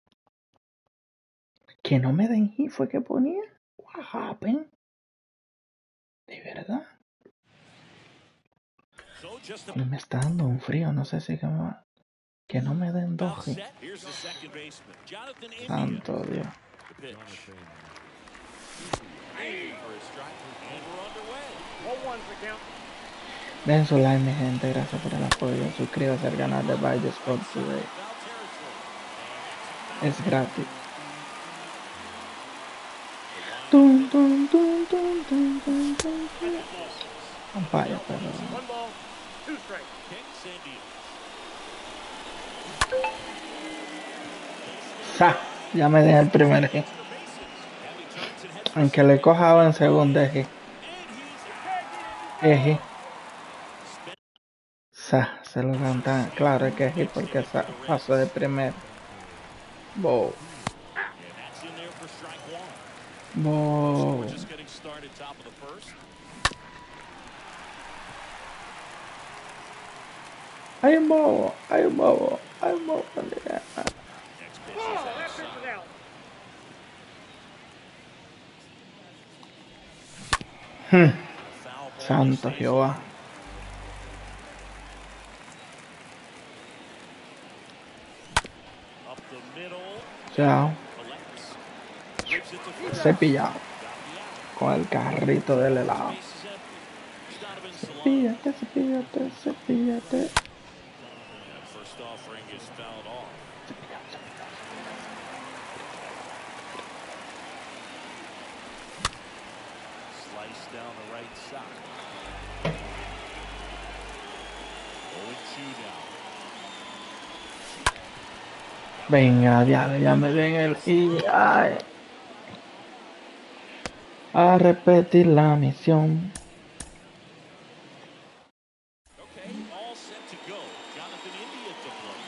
Que no me den hit fue que ponía. What happened? De verdad. So just a Y me está dando un frío, no sé si que me va. Que no me den about dos hits. set. Here's the second baseman, Jonathan India. Santo Dios. The pitch. Waiting for a strike, and we're underway. oh one's the count. Den su like, mi gente. Gracias por el apoyo. Suscríbase al canal de By the Sport Today. Foul territory. Es gratis. Tum, tum, tum, tum, tum, tum, tum, tum. Vaya, pero... One ball, two strikes. Kicks India. Sa, ya me dejé el primer hit. Aunque le coja ahora en segundo hit. Es hit. Sa, se lo cantan. Claro, es que es hit porque sa, pasó de primero. Wow. And that's in there for strike one. Wow. We're just getting started top of the first. Hay un bobo, hay un bobo, hay un bobo. Next pitch is That pitch outside. is out. Foul ball Santo stays Jehová. up the middle. Chao. Collects. Gives it to first. Cepillado. Got the out. Con el carrito del helado. Base is empty. Donovan Solano. Cepíllate, cepíllate, cepíllate. That first offering is fouled off. Slice down the right side. oh two now. Venga, diablo, ya me den el hit. Ay. A repetir la misión. Okay, all set to go. Jonathan India to play.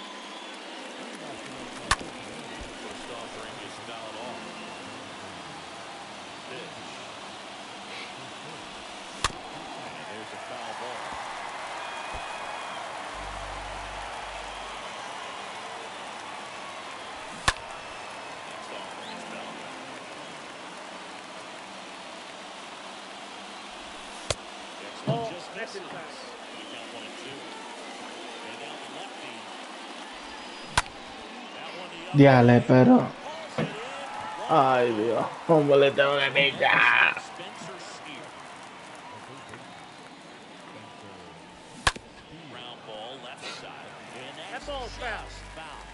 First offering is fouled off. Pitch. And there's a foul ball. Next offering is fouled off. Next one Oh, just that's misses. inside. We count one and two. They down the lefty. That one the other Diale, way. pero... Calls it in. Ay, Dios. ¿Cómo le tengo que picar? Spencer Steer. Ground ball left side. And that's That ball's foul. just foul.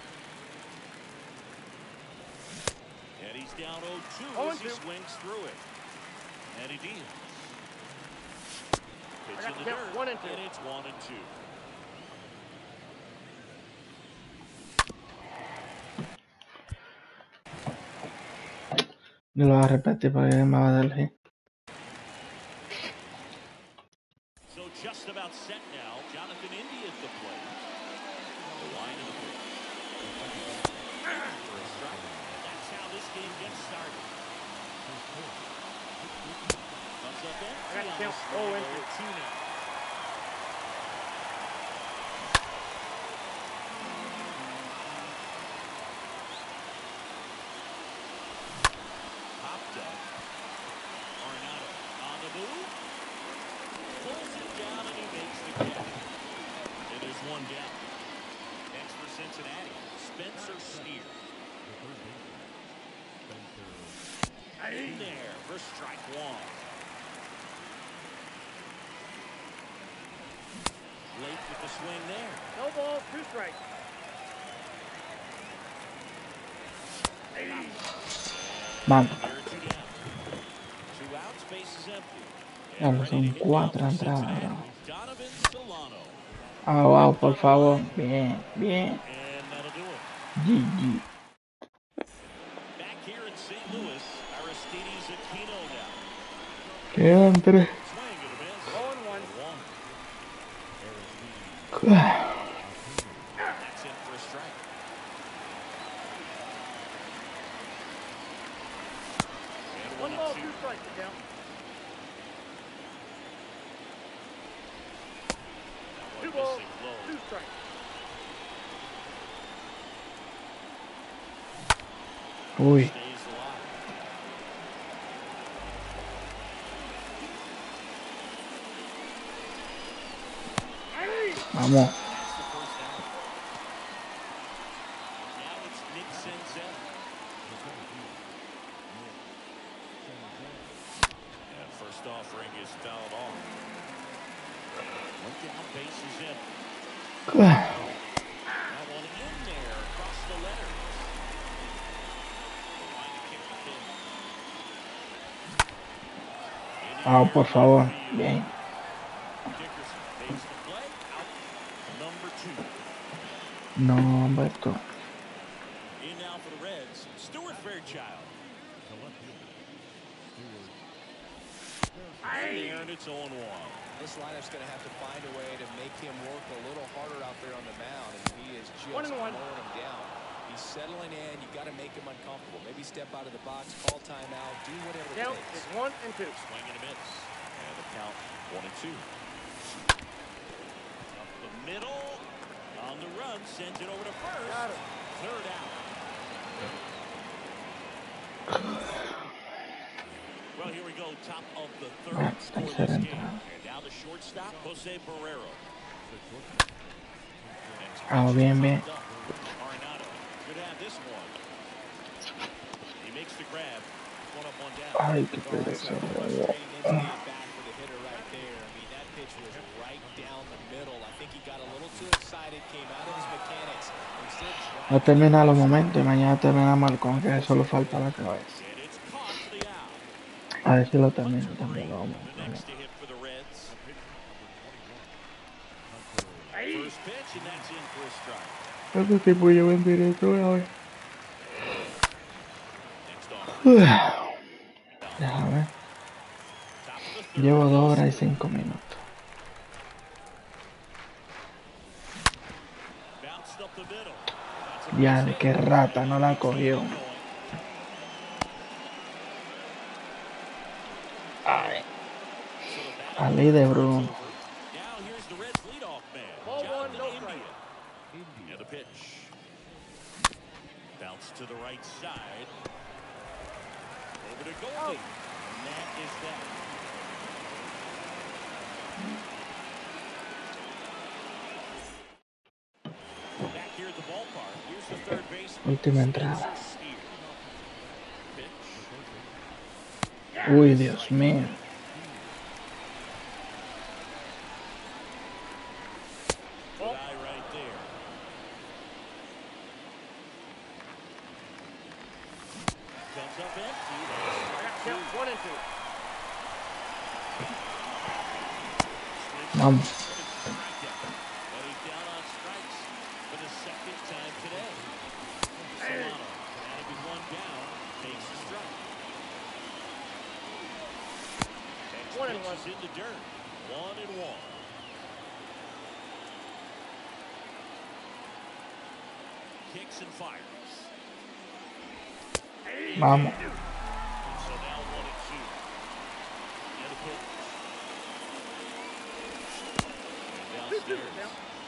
And he's down oh two oh as he two. swings through it. And he deals. Pitch I got in the the count, dirt. one and two. And it's one and two. Yo lo voy a repetir porque me va a dar el hit. So just about set now. Jonathan India at the plate. The line of the pitch. For a strike. That's how this game gets started. Comes up empty I got the on count, the oh swing. and two. oh two now. Popped up. Arenado on the move. Pulls it down and he makes the catch. And there's one down. Next for Cincinnati, Spencer Steer. In there for strike one. Late with the swing there. No ball, two strikes. Vamos. There are two down. Two outs, base is empty. Ya And lo ready son to hit now cuatro for entradas, Cincinnati, bro. Donovan Solano. Ah, wow, por favor. Bien, bien. And that'll do it. G G. Back here in Saint Louis, Aristides Aquino now. Quedan tres. Swing and a miss. oh and one. One. That's in for a strike. Uy. Vamos. First offering is fouled off. One down, base is in. That one in there across the letters. Ah, por favor. Bien. Dickerson takes the play out. Number two. No, Humberto. In now for the Reds, Stuart Fairchild. And it's oh one. This lineup's going to have to find a way to make him work a little harder out there on the mound, and he is just mowing him down. He's settling in. You've got to make him uncomfortable. Maybe step out of the box, call timeout, do whatever it Count takes. is one and two. Swing and a miss. And the count one and two. Up the middle. On the run. Sends it over to first. Got it. Third out. Well, here we go. Top of the third. Scoreless game. And now the shortstop, Jose Barrero. Ah, bien, bien. Arenado could have this one. He makes the grab. One up, one down. Ay, qué pereza. No termina los momentos y mañana termina mal con que solo falta la cabeza. And it's caught for the out. A ver si lo termino también. Lo vamos, The vamos. next to hit for the Reds. First pitch, and that's in for a strike. Este tipo lleva en directo una vez. Next off. Déjame ver. Top of the third. Llevo dos horas y cinco minutos. Bounced up the middle. Ya, de qué rata, no la cogió. Ay. Ali de Bruno. Now here's the Reds leadoff man, Ball one, Jonathan no India. And the pitch. Bounce to the right side. Over to Goldie. And that is that. Back here at the ballpark. Here's the third baseman. Última entrada. Spencer Steer. Pitch. Uy, Dios mío. Good eye right there. Comes up empty. That's strike Count two. one and two. Vamos. But he's down on strikes for the second time today. Solano had to be one down, takes the strike. Next One and pitch one. is in the dirt. One and one. Kicks and fires. Vamos. So now one and two. And a pitch. And downstairs.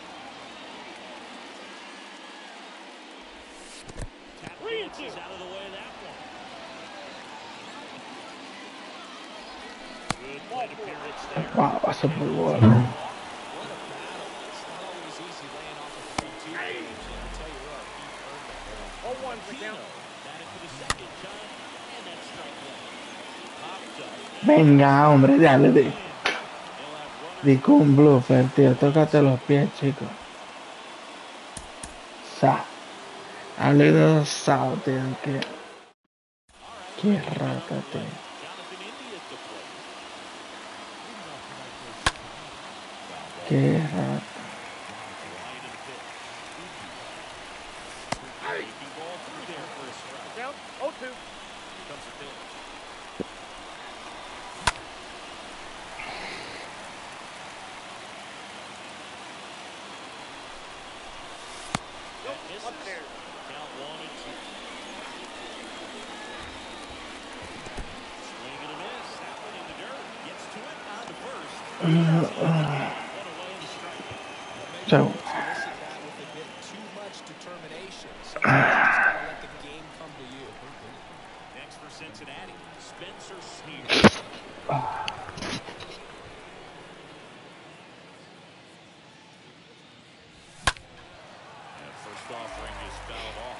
Tap dances out of the way of that one. Good plate appearance there. Wow, pasó por bola. What a battle. It's not always easy laying off a three two game, and I'll tell you what, he earned that ball. Oh one for Pino count. batted for the second time, and that's strike one. Popped up. Venga, hombre, dale. De. They'll have runners. Dico un blooper, tío. Tócate los pies, chicos. Sa. Hable de sao, tío. Que. Qué rata, tío. Jonathan India at the plate. Qué rata. Line of the pitch. Taking ball through there for a strike. Count oh two. Here comes the pitch. That misses. Upstairs. Count one and two. Swing and a miss. That one in the dirt. Gets to it on the first. One away in the strike. So, Solicit that with a bit too much determination. Sometimes you just gotta let the game come to you. Next for Cincinnati, Spencer Steer. And first offering is fouled off.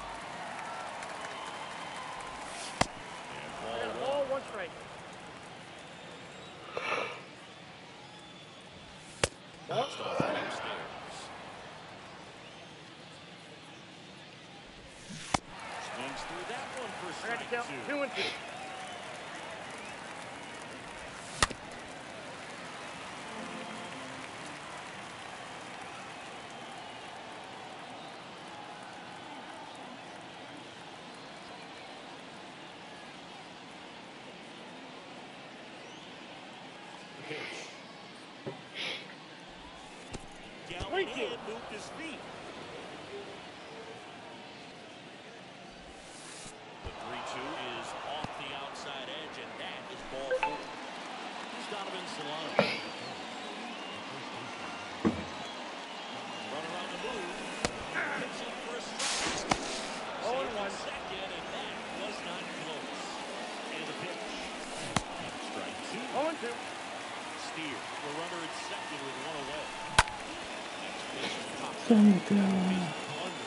And ball Ball one strike. bounced off the upstairs. Swings through that one for I got strike to count two. two and two. Pitch. Galvin in, moved his feet. The three two is off the outside edge, and that is ball four. Here's Donovan Solano. Runner on the move. Pitching for a strike. Oh, and Safe one. at second, and that was not close. And the pitch. Strike two. Oh and two. Steer, the runner at second with one away. Next pitch pops up. Santiago. Under.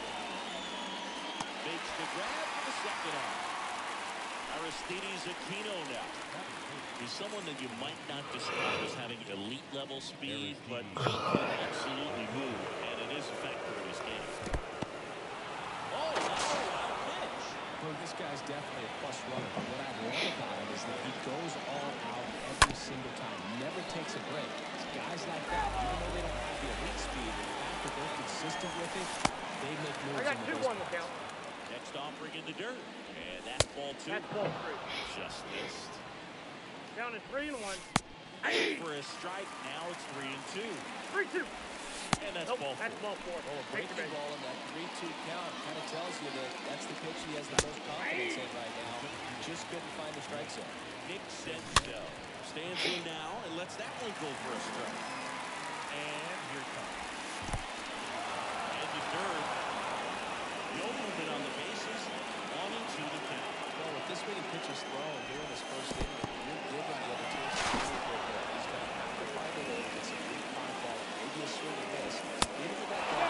Makes the grab for the second out. Aristides Aquino now. He's someone that you might not describe as having elite level speed, but he can absolutely move, and it is a factor in his game. Oh, that's a wild pitch. Well, this guy's definitely a plus runner, but what I love about him is that he goes all out every single time. Never takes a break. It's guys like that, even though they don't have the elite speed, the fact that they're consistent with it, they make moves. I got into two those on the count. Next offering in the dirt, and that's ball two. That's ball three. Just missed. Down to three and one. For a strike, now it's three and two. Three two. And that's Nope, ball four. that's ball four. Oh, a Take breaking your ball in that three two count kind of tells you that that's the pitch he has the most confidence in right now. He just couldn't find the strike zone. Nick Senzel stands in now and lets that one go for a strike. And here it comes. And the third. No movement on the bases. One and two to count. Well, with this many pitches thrown here in this first inning, you're giving the other team some really good hit. He's going to have to find a way to get some good contact, maybe a swing and miss. Get into that ball.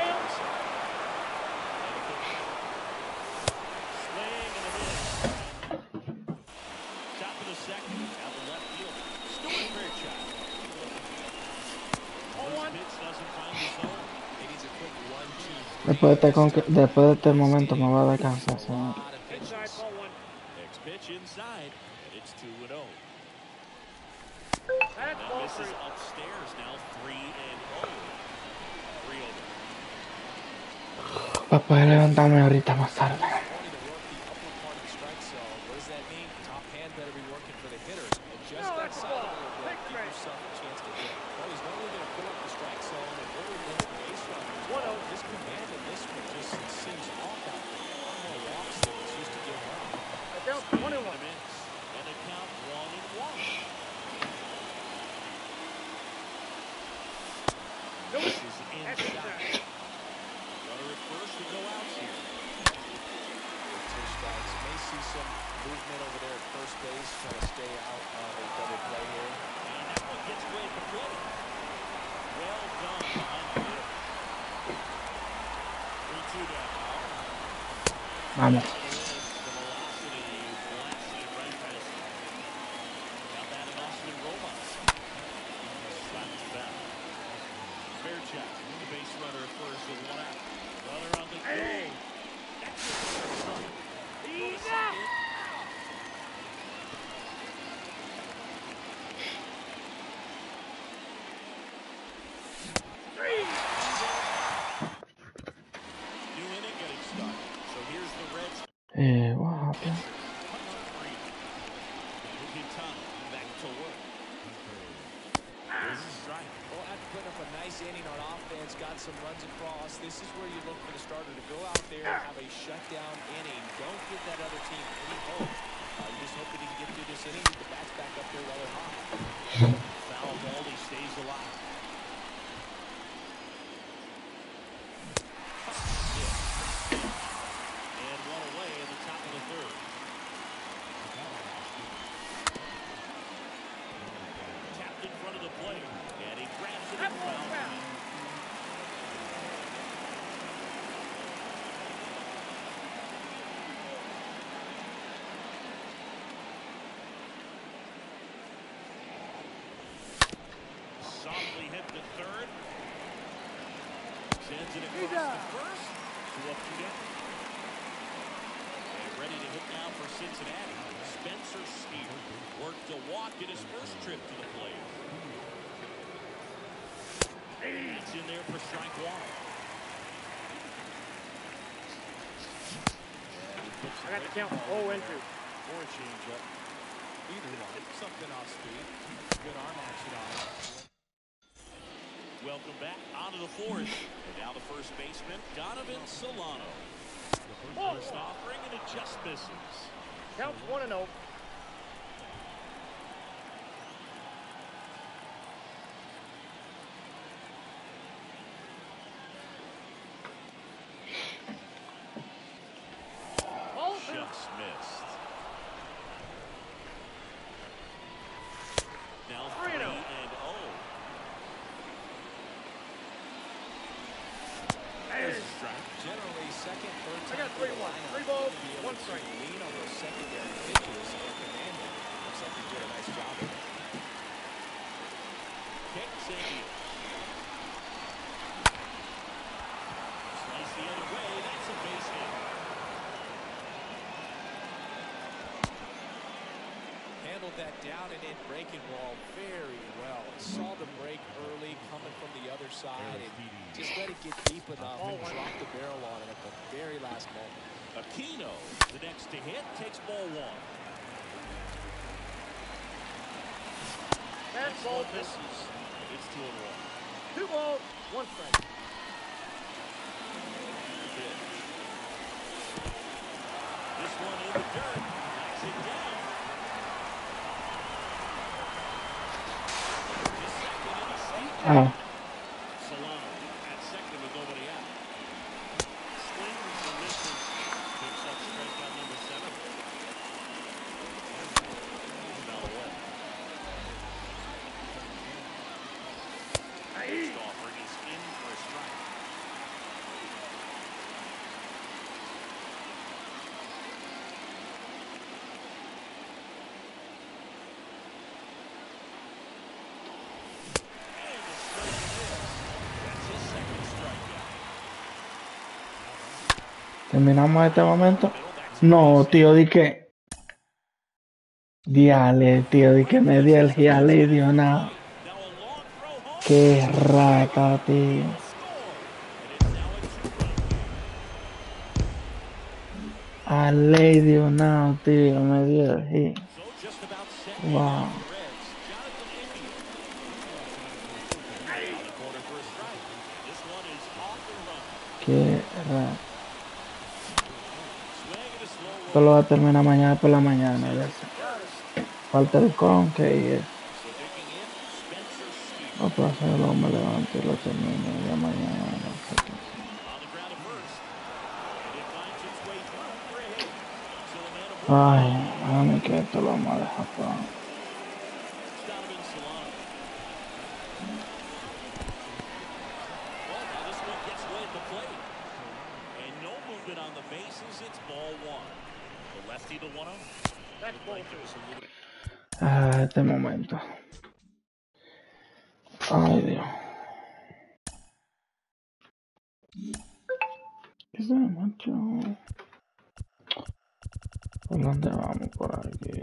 Swing and a miss. Top of the second. Out the left field. Stuart Fairchild. First pitch doesn't find the zone. He needs a quick one, two, three. Después de este, conque- después de este momento me va a descansar, señor. Inside ball one. Next pitch inside. And it's two and oh. That's Now ball this is three. upstairs now, three and oh. three over. Para poder levantarme ahorita más tarde. Wanting to work the upper part of the strike zone. What does that mean? Top hand better be working for the hitters. Adjust No, that that's side ball. a little bit. Take Give straight. yourself a chance to hit. Well, he's not only going to pull up the strike zone and really limit the base runners. one oh. This command in this one just seems off out there. A lot more walks than it's used to give up. Down one and one. Miss. And the count one and one. Nope. This is That's inside. inside. Runner at first with no outs here. With two strikes. May see some movement over there at first base, trying to stay out of a double play here. And that one gets away from play. Well done behind the hitter. three two down. Vamos. The velocity blasting right past him. Got that in Austin Rojas. Slapped it back. Fairchild, the base runner at first with one out. Runner on the go. Hey. That's it for a run. Go to Enough. second. Three. New inning getting started. So here's the Reds. Eh, what happened? Back to work. Here's a strike. Well, after putting up a nice inning on offense, got some runs across, this is where you look for the starter to go out there and have a shutdown inning. Don't give that other team any hope. Uh, you just hope that he can get through this inning, get the bats back up there while they're hot. Foul ball, he stays alive. Unfortunate foul. Softly hit the third. Sends it across the first. Two up, two down. And ready to hit now for Cincinnati. Spencer Steele worked to walk in his first trip to the plate. It's in there for strike one. I got the count. Oh, and two. Or a changeup. Either one. Something off speed. Good arm action on it. Welcome back onto the fourth. And now the first baseman, Donovan Solano. The first offering, and it just misses. Counts one and oh. Just missed. Now three and oh. There's a strike. Generally, second, third I time got through three the one. lineup, Three balls, to be able one to strike. lean on those secondary pitches or command them. Looks like he did a nice job of it. Kicks in. Slice the other way. That's a base hit. Handled that down and in breaking ball very well. Saw the break early coming from the other side and just let it get deep enough and drop the barrel on it at the very last moment. Aquino, the next to hit, takes ball one. That's Next ball one two. misses. It's two and one. Two balls, one strike. Pitch. This one in the dirt. Knocks it down. To second, and he's safe. Ah, Solano at second with nobody out. Swings and misses. Picks up strikeout number seven. Now away. Next offering is in for a strike. And the swing and miss. That's his second strikeout. terminamos este momento. No, tío, di que. Diale, tío, di que me dio el giale y dio nada. Now a long throw home. Qué rata, tío. Score. And it's now a two-run game. A ley dio nada, tío, me dio el hit. So just about set now Wow. for the Reds. Jonathan India. On the corner for a strike. This one is off and run. Qué rata. Swing and a slow Esto lo va a terminar mañana por la mañana, ya sé. Falta el conque y eso. So digging in, Spencer Steele. No puedo hacerlo, me levanto y lo termino ya mañana. No sé qué hacer. On the ground at first. And it finds its way through for a hit. So the man of Ay, mami, que esto lo vamos a dejar para. Donovan Solano. Well, now this one gets away at the plate. And no movement on the bases. It's ball one. The lefty, the one oh. That's ball two. Ah, este momento. Ay, Dios. ¿Qué se me manchó? ¿Por dónde vamos? Por aquí.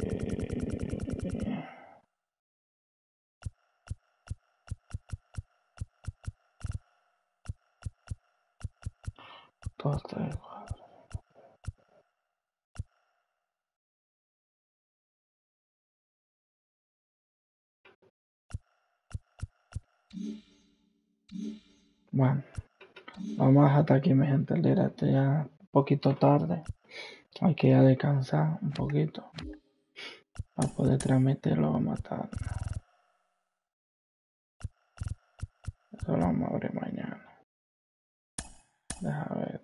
Todo está de cuadro. Bueno, vamos a dejar hasta aquí, mi gente, el directo ya un poquito tarde. Hay que ir a descansar un poquito para poder transmitirlo a matar. Eso lo vamos a abrir mañana. Deja ver.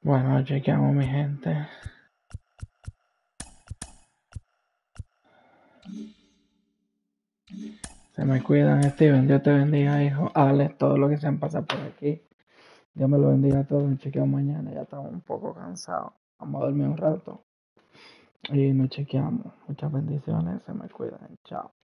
Bueno, chequeamos, mi gente. Se me cuidan, Steven. Dios te bendiga, hijo. Alex, todo lo que se han pasado por aquí. Dios me lo bendiga a todos. Nos chequeamos mañana. Ya estamos un poco cansados. Vamos a dormir un rato. Y nos chequeamos. Muchas bendiciones. Se me cuidan. Chao.